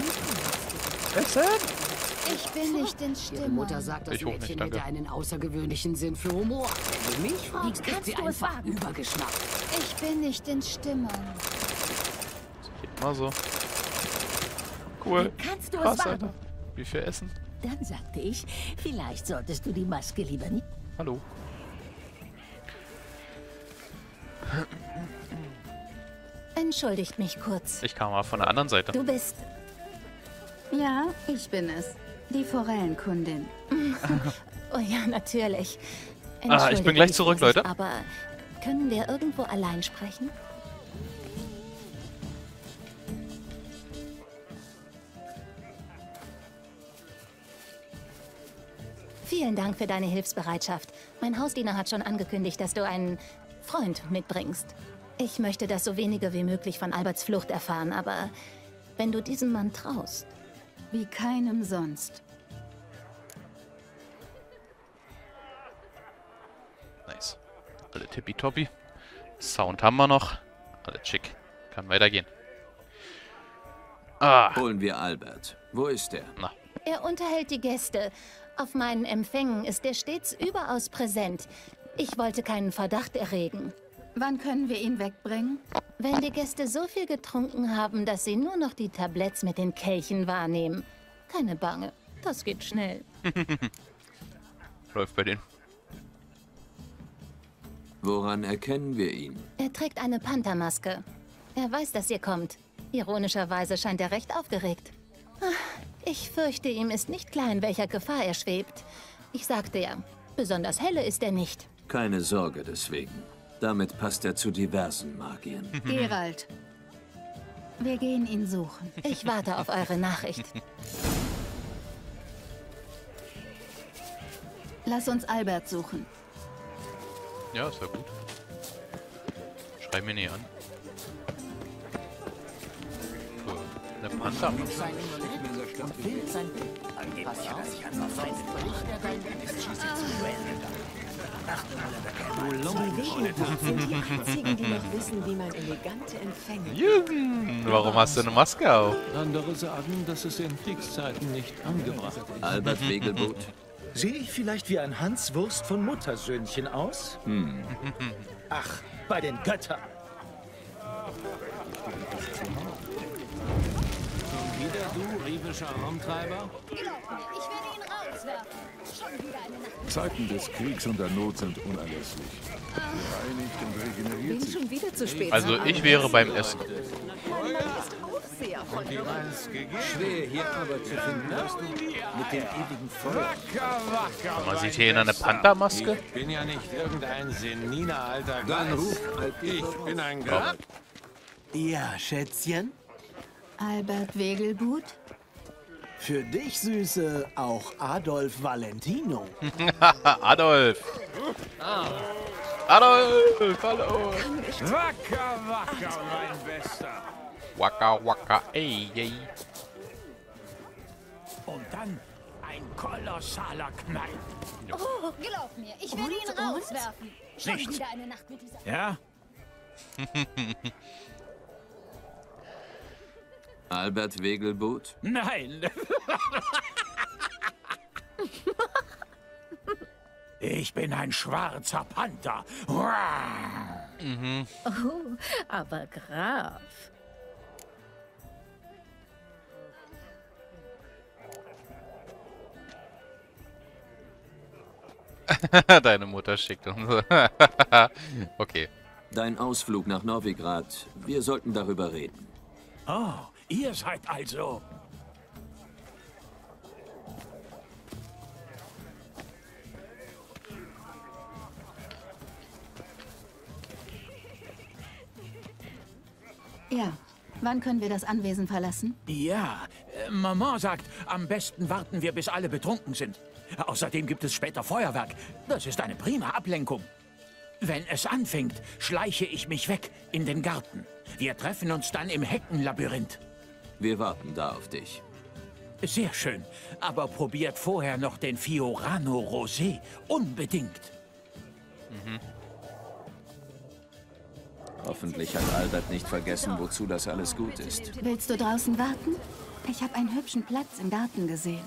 S2: Ich bin nicht in
S15: Ihre Mutter
S2: Stimmung.
S15: sagt, das
S1: Ich hoch nicht,
S15: Mädchen
S1: danke.
S15: hätte einen außergewöhnlichen Sinn für Humor. Wenn du mich fragst,
S9: Wie
S15: ist
S9: kannst
S15: sie
S9: du es
S15: einfach
S9: wagen?
S15: übergeschnappt.
S2: Ich bin nicht in Stimmung.
S1: Geht immer so. Cool.
S15: Wie kannst du es
S1: Krass,
S15: wagen?
S1: Alter. Wie viel Essen?
S15: Dann sagte ich, vielleicht solltest du die Maske lieber nicht...
S1: Hallo.
S9: Entschuldigt mich kurz.
S1: Ich kam mal von der anderen Seite.
S9: Du bist...
S2: Ja, ich bin es. Die Forellenkundin.
S9: Oh ja, natürlich.
S1: Ah, ich bin gleich zurück,
S9: Entschuldige,
S1: Leute.
S9: Aber können wir irgendwo allein sprechen? Vielen Dank für deine Hilfsbereitschaft. Mein Hausdiener hat schon angekündigt, dass du einen Freund mitbringst. Ich möchte, dass so wenige wie möglich von Alberts Flucht erfahren, aber wenn du diesem Mann traust...
S2: Wie keinem sonst.
S1: Nice. Alle tippitoppi. Sound haben wir noch. Alle schick. Kann weitergehen. Ah.
S3: Holen wir Albert. Wo ist er?
S1: Na.
S9: Er unterhält die Gäste. Auf meinen Empfängen ist er stets überaus präsent. Ich wollte keinen Verdacht erregen.
S2: Wann können wir ihn wegbringen?
S9: Wenn die Gäste so viel getrunken haben, dass sie nur noch die Tabletts mit den Kelchen wahrnehmen. Keine Bange, das geht schnell.
S1: Läuft bei denen.
S3: Woran erkennen wir ihn?
S9: Er trägt eine Panthermaske. Er weiß, dass ihr kommt. Ironischerweise scheint er recht aufgeregt. Ich fürchte, ihm ist nicht klar, in welcher Gefahr er schwebt. Ich sagte ja, besonders helle ist er nicht.
S3: Keine Sorge deswegen. Damit passt er zu diversen Magiern.
S2: Geralt. Wir gehen ihn suchen.
S9: Ich warte auf eure Nachricht.
S2: Lass uns Albert suchen.
S1: Ja, ist ja gut. Schrei mir nie an. So, eine Panther.
S4: Angeblich hat er sich an Feinde gemacht. Ist schließlich zu Joel gegangen. Dachte wohl, er bekäme eine zweite Chance.
S11: sind die einzigen, die noch wissen, wie man elegante Empfänge...
S1: Jürgen, warum hast du eine Maske auf?
S12: Andere sagen, dass es in Kriegszeiten nicht angebracht ist.
S3: Albert Wegelbut.
S12: Sehe ich vielleicht wie ein Hanswurst von Muttersöhnchen aus?
S3: Hm.
S12: Ach, bei den Göttern.
S8: Wieder du, rievischer Raumtreiber?
S9: Ich werde ihn rauswerfen. Schon wieder eine Nacht.
S16: Zeiten des Kriegs und der Not sind unerlässlich. Gereinigt und regeneriert
S11: Bin
S16: sich.
S11: schon wieder zu spät.
S1: Also ich wäre beim Essen.
S11: Mein Mann ist Aufseher von Beruf.
S12: Schwer, hier Arbeit zu finden, weißt du? Mit dem ewigen Feuer.
S8: Wacker, wacker,
S1: Man
S8: mein
S1: sieht hier in eine
S8: Bester.
S1: Panthermaske.
S8: Ich bin ja nicht irgendein seniner alter
S12: Dein
S8: Geist.
S12: Ruf eilt dir
S8: Ich
S12: voraus.
S8: bin ein Graf.
S17: Ja, Schätzchen?
S2: Albert Wegelbut?
S17: Für dich, Süße, auch Adolf Valentino.
S1: Adolf! Adolf! Hallo!
S8: Wacker, wacker, mein Bester.
S1: Waka waka, ey, ey.
S17: Und dann
S8: ein kolossaler Knall.
S9: Oh, glaub mir, ich werde ihn
S11: Und,
S9: rauswerfen. Schon
S8: Nicht.
S9: wieder eine Nacht mit dieser...
S8: Ja?
S3: Albert Wegelbut?
S8: Nein. Ich bin ein schwarzer Panther.
S15: Mhm. Oh, aber Graf.
S1: Deine Mutter schickt uns. Okay.
S3: Dein Ausflug nach Novigrad. Wir sollten darüber reden.
S8: Oh, ihr seid also...
S2: Ja. Wann können wir das Anwesen verlassen?
S8: Ja, äh, Maman sagt, am besten warten wir, bis alle betrunken sind. Außerdem gibt es später Feuerwerk. Das ist eine prima Ablenkung. Wenn es anfängt, schleiche ich mich weg in den Garten. Wir treffen uns dann im Heckenlabyrinth.
S3: Wir warten da auf dich.
S8: Sehr schön. Aber probiert vorher noch den Fiorano Rosé. Unbedingt.
S1: Mhm.
S3: Hoffentlich hat Albert nicht vergessen, wozu das alles gut ist.
S2: Willst du draußen warten? Ich habe einen hübschen Platz im Garten gesehen.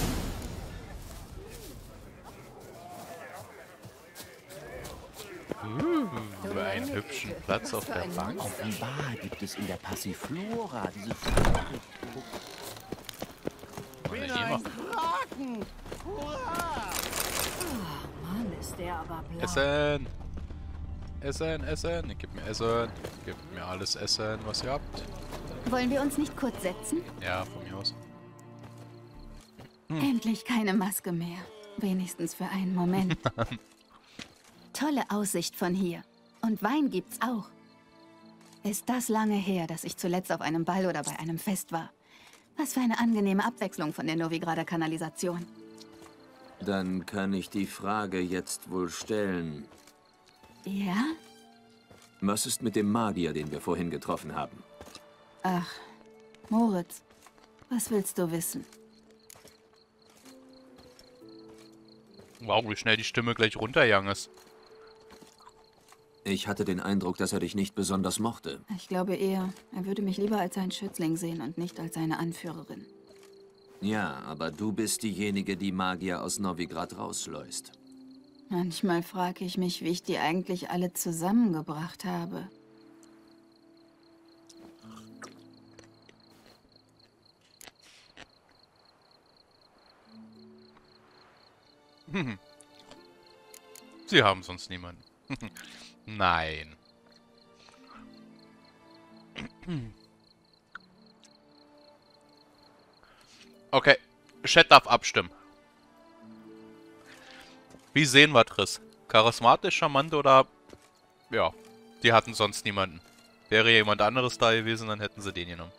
S1: Uh, einen hübschen Platz auf der Bank.
S13: Offenbar gibt es in der Passiflora diese
S1: Bin ein
S14: Kraken! Hurra! Oh, Mann, ist der aber blau.
S1: Essen! Essen, Essen! Gib mir Essen! Gib mir alles Essen, was ihr habt.
S2: Wollen wir uns nicht kurz setzen?
S1: Ja, von mir aus.
S2: Endlich keine Maske mehr. Wenigstens für einen Moment. Tolle Aussicht von hier. Und Wein gibt's auch. Ist das lange her, dass ich zuletzt auf einem Ball oder bei einem Fest war. Was für eine angenehme Abwechslung von der Novigrader Kanalisation.
S3: Dann kann ich die Frage jetzt wohl stellen.
S2: Ja?
S3: Was ist mit dem Magier, den wir vorhin getroffen haben?
S2: Ach, Moritz, was willst du wissen?
S1: Wow, wie schnell die Stimme gleich runtergegangen ist.
S3: Ich hatte den Eindruck, dass er dich nicht besonders mochte.
S2: Ich glaube eher, er würde mich lieber als einen Schützling sehen und nicht als seine Anführerin.
S3: Ja, aber du bist diejenige, die Magier aus Novigrad rausschleust.
S2: Manchmal frage ich mich, wie ich die eigentlich alle zusammengebracht habe.
S1: Hm. Sie haben sonst niemanden. Nein. Okay, Chat darf abstimmen. Wie sehen wir Triss? Charismatisch, charmant oder... Ja, die hatten sonst niemanden. Wäre jemand anderes da gewesen, dann hätten sie den genommen.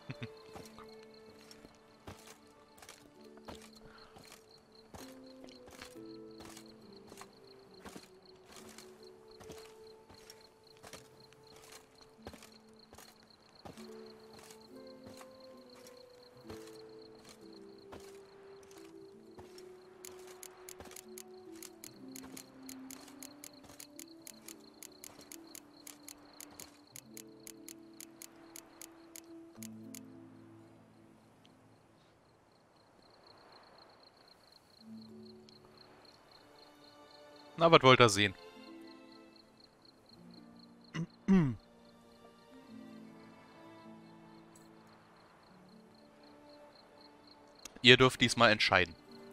S1: Na, was wollt ihr sehen? Ihr dürft diesmal entscheiden.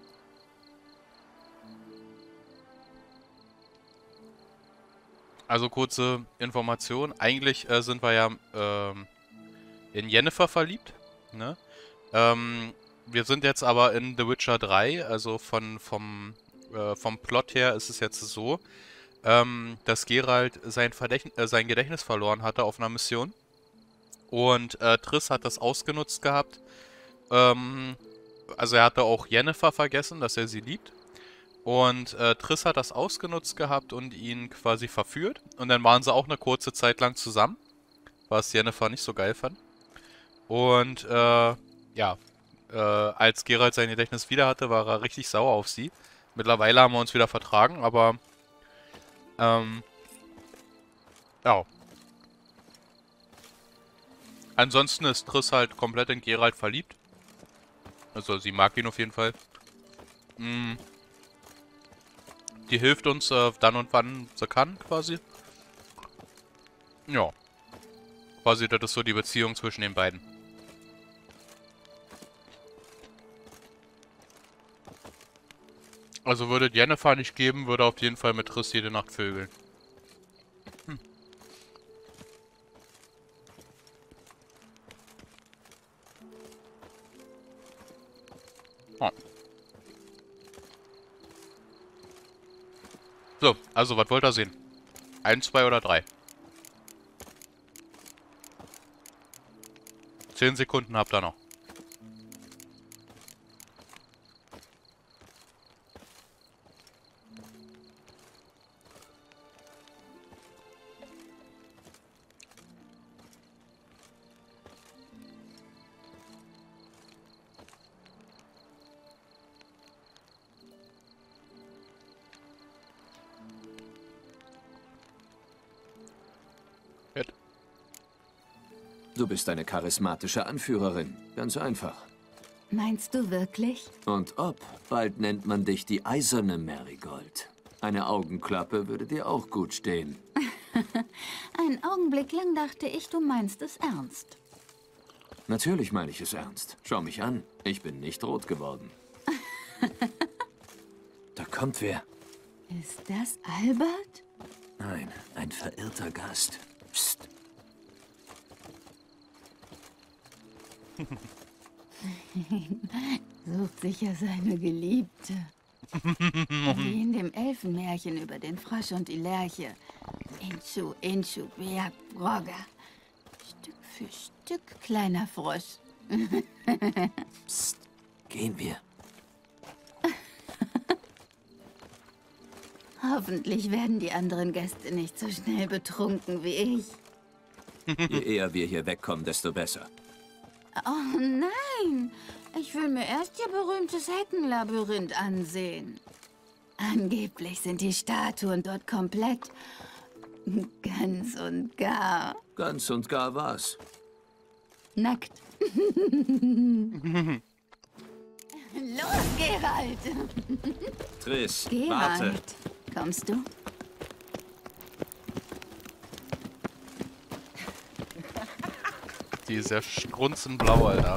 S1: Also kurze Information. Eigentlich äh, sind wir ja ähm, in Yennefer verliebt. Ne? Ähm, wir sind jetzt aber in The Witcher drei. Also von, vom, äh, vom Plot her ist es jetzt so, ähm, dass Geralt sein, Verdächt äh, sein Gedächtnis verloren hatte auf einer Mission. Und äh, Triss hat das ausgenutzt gehabt. Ähm, also er hatte auch Yennefer vergessen, dass er sie liebt. Und äh, Triss hat das ausgenutzt gehabt und ihn quasi verführt. Und dann waren sie auch eine kurze Zeit lang zusammen. Was Yennefer nicht so geil fand. Und äh, ja, äh, als Geralt sein Gedächtnis wieder hatte, war er richtig sauer auf sie. Mittlerweile haben wir uns wieder vertragen, aber ähm, ja. Ansonsten ist Triss halt komplett in Geralt verliebt. Also sie mag ihn auf jeden Fall. Mm. Die hilft uns äh, dann und wann sie kann, quasi. Ja. Quasi, das ist so die Beziehung zwischen den beiden. Also würde Yennefer nicht geben, würde auf jeden Fall mit Triss jede Nacht vögeln. Hm. Oh. So, also was wollt ihr sehen? Ein, zwei oder drei? Zehn Sekunden habt ihr noch.
S3: Du bist eine charismatische Anführerin. Ganz einfach.
S2: Meinst du wirklich?
S3: Und ob, bald nennt man dich die eiserne Marigold. Eine Augenklappe würde dir auch gut stehen.
S2: Einen Augenblick lang dachte ich, du meinst es ernst.
S3: Natürlich meine ich es ernst. Schau mich an. Ich bin nicht rot geworden. Da kommt wer.
S2: Ist das Albert?
S3: Nein, ein verirrter Gast. Psst.
S2: Sucht sicher seine Geliebte. Wie in dem Elfenmärchen über den Frosch und die Lerche. Inchu, Inchu, Beat, Brogger. Stück für Stück, kleiner Frosch.
S3: Psst, gehen wir.
S2: Hoffentlich werden die anderen Gäste nicht so schnell betrunken wie ich.
S3: Je eher wir hier wegkommen, desto besser.
S2: Oh nein! Ich will mir erst Ihr berühmtes Heckenlabyrinth ansehen. Angeblich sind die Statuen dort komplett ganz und gar...
S3: Ganz und gar was?
S2: Nackt. Los, Geralt!
S3: Triss,
S2: Geralt,
S3: warte.
S2: Kommst du?
S1: Die ist ja strunzenblau, Alter.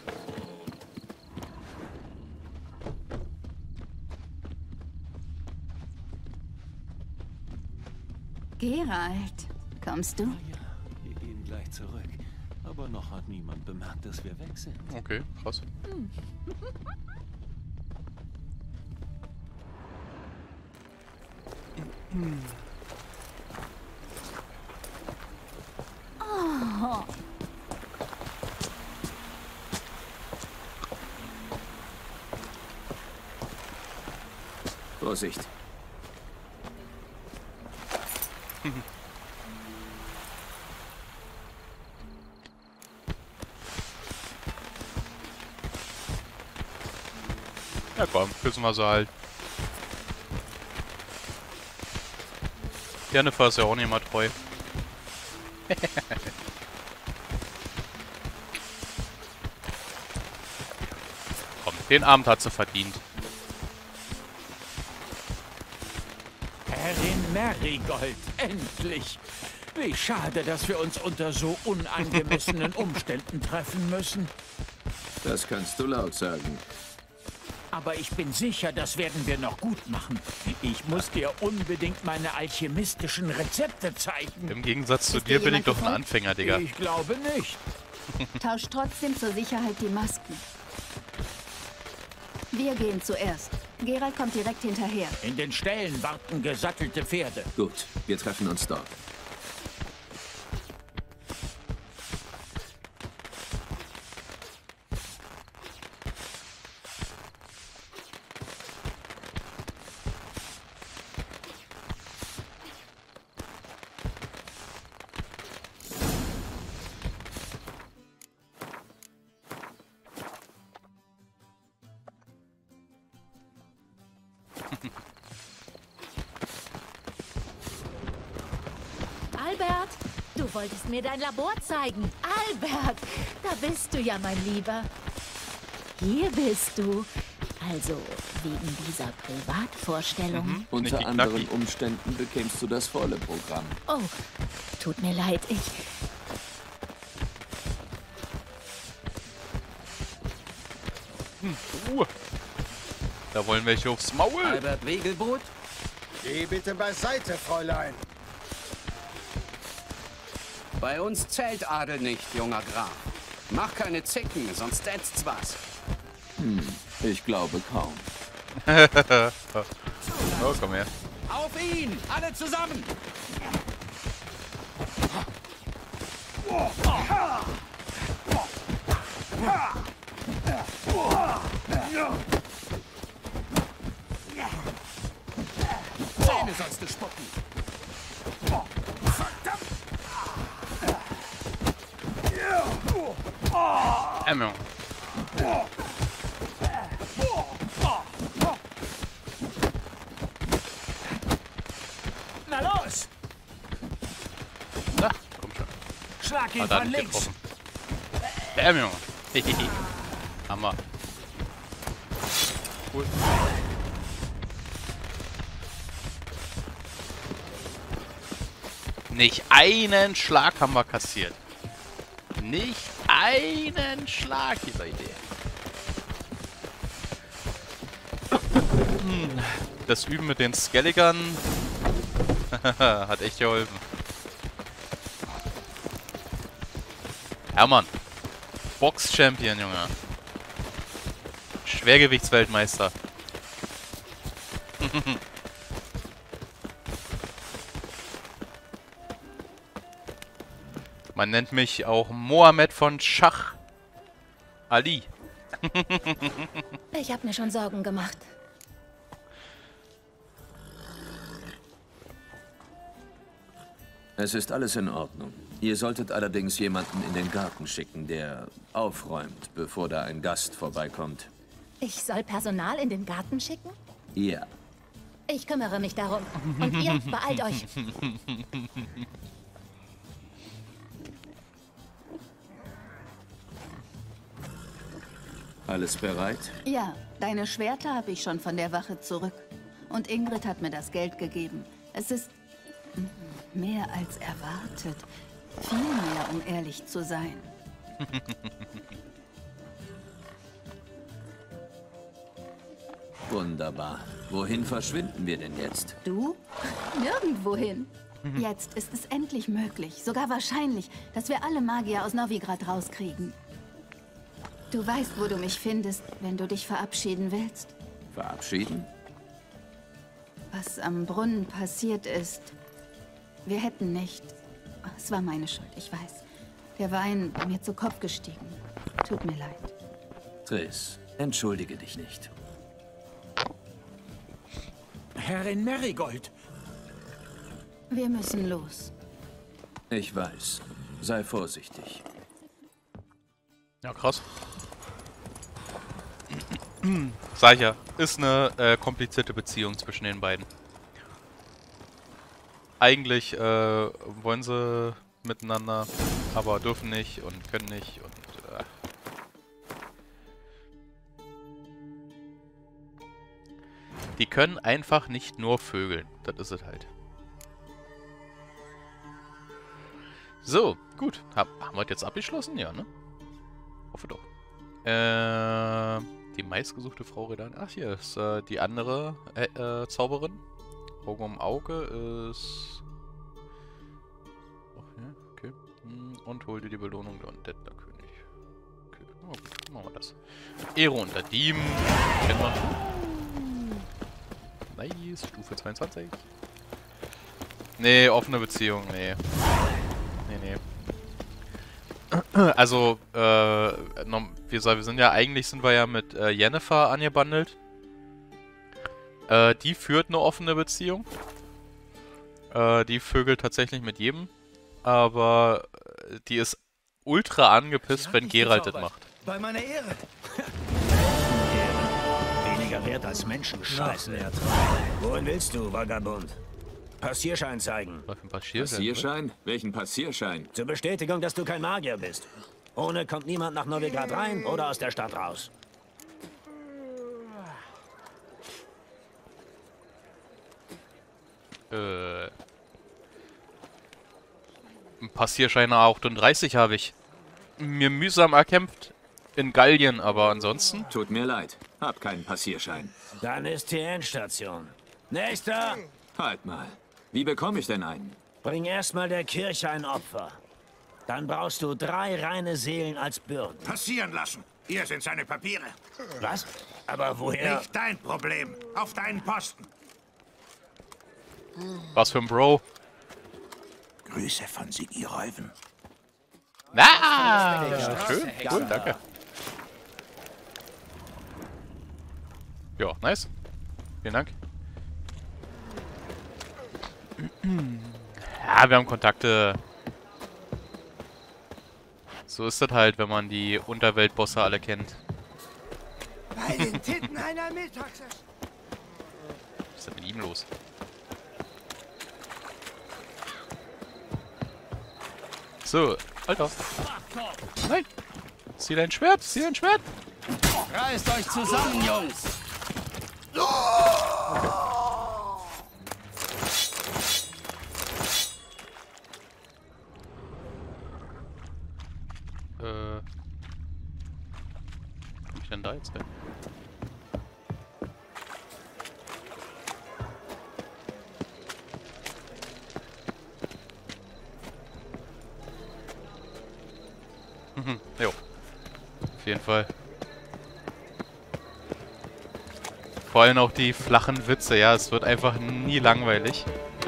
S2: Geralt, kommst du?
S18: Ja, wir gehen gleich zurück. Aber noch hat niemand bemerkt, dass wir weg sind.
S1: Okay, krass.
S2: Hm. Oh.
S3: Vorsicht.
S1: Ja komm, küssen wir sie halt. Yennefer ist ja auch nicht mal treu. Komm, den Abend hat sie verdient.
S8: Herrin Marigold, endlich! Wie schade, dass wir uns unter so unangemessenen Umständen treffen müssen.
S3: Das kannst du laut sagen.
S8: Aber ich bin sicher, das werden wir noch gut machen. Ich muss dir unbedingt meine alchemistischen Rezepte zeigen.
S1: Im Gegensatz zu dir bin ich doch ein Anfänger, Digga.
S8: Ich glaube nicht.
S2: Tausch trotzdem zur Sicherheit die Masken. Wir gehen zuerst. Geralt kommt direkt hinterher.
S8: In den Ställen warten gesattelte Pferde.
S3: Gut, wir treffen uns dort.
S15: Albert, du wolltest mir dein Labor zeigen. Albert, da bist du ja, mein Lieber. Hier bist du. Also, wegen dieser Privatvorstellung.
S3: Mhm. Unter anderen Umständen bekämst du das volle Programm.
S15: Oh, tut mir leid, ich...
S1: Hm, Ruhe. Da wollen welche aufs Maul.
S4: Albert Wegelboot?
S19: Geh bitte beiseite, Fräulein.
S4: Bei uns zählt Adel nicht, junger Graf. Mach keine Zicken, sonst ätzt's was.
S3: Hm, ich glaube kaum.
S1: Oh, komm her.
S4: Auf ihn! Alle zusammen! Zähne sollst du spucken!
S1: Emma.
S8: Na los!
S1: Na, komm schon.
S8: Schlag ihn
S1: Hat er
S8: von
S1: nicht
S8: links!
S1: getroffen. Bam, Junge. Hehehe. Hammer. Cool. Nicht einen Schlag haben wir kassiert. Nicht einen Schlag, dieser Idee. Das Üben mit den Skelligern hat echt geholfen. Hermann. Box-Champion, Junge. Schwergewichtsweltmeister. Man nennt mich auch Mohammed von Schach Ali.
S9: Ich habe mir schon Sorgen gemacht.
S3: Es ist alles in Ordnung. Ihr solltet allerdings jemanden in den Garten schicken, der aufräumt, bevor da ein Gast vorbeikommt.
S9: Ich soll Personal in den Garten schicken?
S3: Ja.
S9: Ich kümmere mich darum. Und ihr, beeilt euch.
S3: Alles bereit?
S2: Ja, deine Schwerter habe ich schon von der Wache zurück. Und Ingrid hat mir das Geld gegeben. Es ist mehr als erwartet. Viel mehr, um ehrlich zu sein.
S3: Wunderbar. Wohin verschwinden wir denn jetzt?
S2: Du? Nirgendwohin. Jetzt ist es endlich möglich, sogar wahrscheinlich, dass wir alle Magier aus Novigrad rauskriegen. Du weißt, wo du mich findest, wenn du dich verabschieden willst.
S3: Verabschieden?
S2: Was am Brunnen passiert ist, wir hätten nicht... Es war meine Schuld, ich weiß. Der Wein mir zu Kopf gestiegen. Tut mir leid.
S3: Triss, entschuldige dich nicht.
S8: Herrin Marigold.
S2: Wir müssen los.
S3: Ich weiß. Sei vorsichtig.
S1: Ja, krass. Sag ich ja, ist eine äh, komplizierte Beziehung zwischen den beiden. Eigentlich äh, wollen sie miteinander, aber dürfen nicht und können nicht und äh. Die können einfach nicht nur vögeln. Das ist es halt. So, gut. Hab, haben wir das jetzt abgeschlossen? Ja, ne? Hoffe doch. Äh, die meistgesuchte Frau Redan. Ach, hier ist äh, die andere äh, äh, Zauberin. Auge um Auge ist... Ach ja, okay. Und hol dir die Belohnung der Undeadler König. Okay, oh, gut, machen wir das. Ehre unter Dieben. Kennen wir. Nice, Stufe zweiundzwanzig. Nee, offene Beziehung, nee. Nee, nee. Also, äh, wir sind ja, eigentlich sind wir ja mit äh, Yennefer angebandelt. Äh, die führt eine offene Beziehung. Äh, die vögelt tatsächlich mit jedem. Aber die ist ultra angepisst, wenn Geralt das macht.
S12: Bei meiner Ehre.
S8: Weniger wert als Menschenscheiße.
S12: Wohin willst du, Vagabund?
S20: Passierschein zeigen.
S1: Passierschein?
S3: Passierschein? Welchen Passierschein?
S20: Zur Bestätigung, dass du kein Magier bist. Ohne kommt niemand nach Novigrad rein oder aus der Stadt raus.
S1: Äh. Ein Passierschein achtunddreißig habe ich. Mir mühsam erkämpft in Gallien, aber ansonsten...
S3: Tut mir leid. Hab keinen Passierschein.
S20: Dann ist hier Endstation. Nächster!
S3: Halt mal. Wie bekomme ich denn einen?
S20: Bring erstmal der Kirche ein Opfer. Dann brauchst du drei reine Seelen als Bürgen.
S21: Passieren lassen. Hier sind seine Papiere.
S20: Was? Aber woher?
S21: Nicht dein Problem. Auf deinen Posten.
S1: Was für ein Bro.
S21: Grüße von Sigi Reuven.
S1: Ah! Schön, cool, danke. Ja, nice. Vielen Dank. Ja, wir haben Kontakte. So ist das halt, wenn man die Unterweltbosse alle kennt.
S19: Bei den Titten einer Mittagessen.
S1: Was ist denn mit ihm los? So, Alter. Nein! Zieh dein Schwert, zieh dein Schwert!
S4: Reißt euch zusammen, Jungs!
S1: Äh. Wo komm ich denn da jetzt hin? Mhm, jo. Auf jeden Fall. Vor allem auch die flachen Witze, ja, es wird einfach nie langweilig.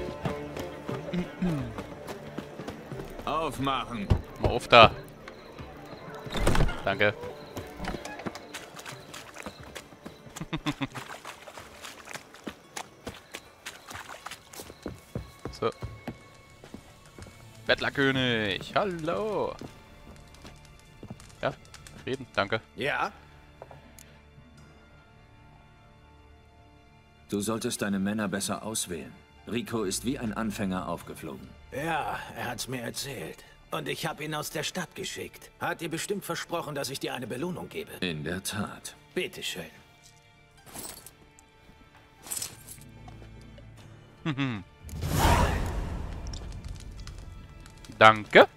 S3: Aufmachen.
S1: Mal auf da. Danke. So. Bettlerkönig, hallo. Ja, reden, danke.
S20: Ja?
S3: Du solltest deine Männer besser auswählen. Rico ist wie ein Anfänger aufgeflogen.
S12: Ja, er hat's mir erzählt. Und ich habe ihn aus der Stadt geschickt. Hat dir bestimmt versprochen, dass ich dir eine Belohnung gebe.
S3: In der Tat.
S12: Bitteschön.
S1: Danke.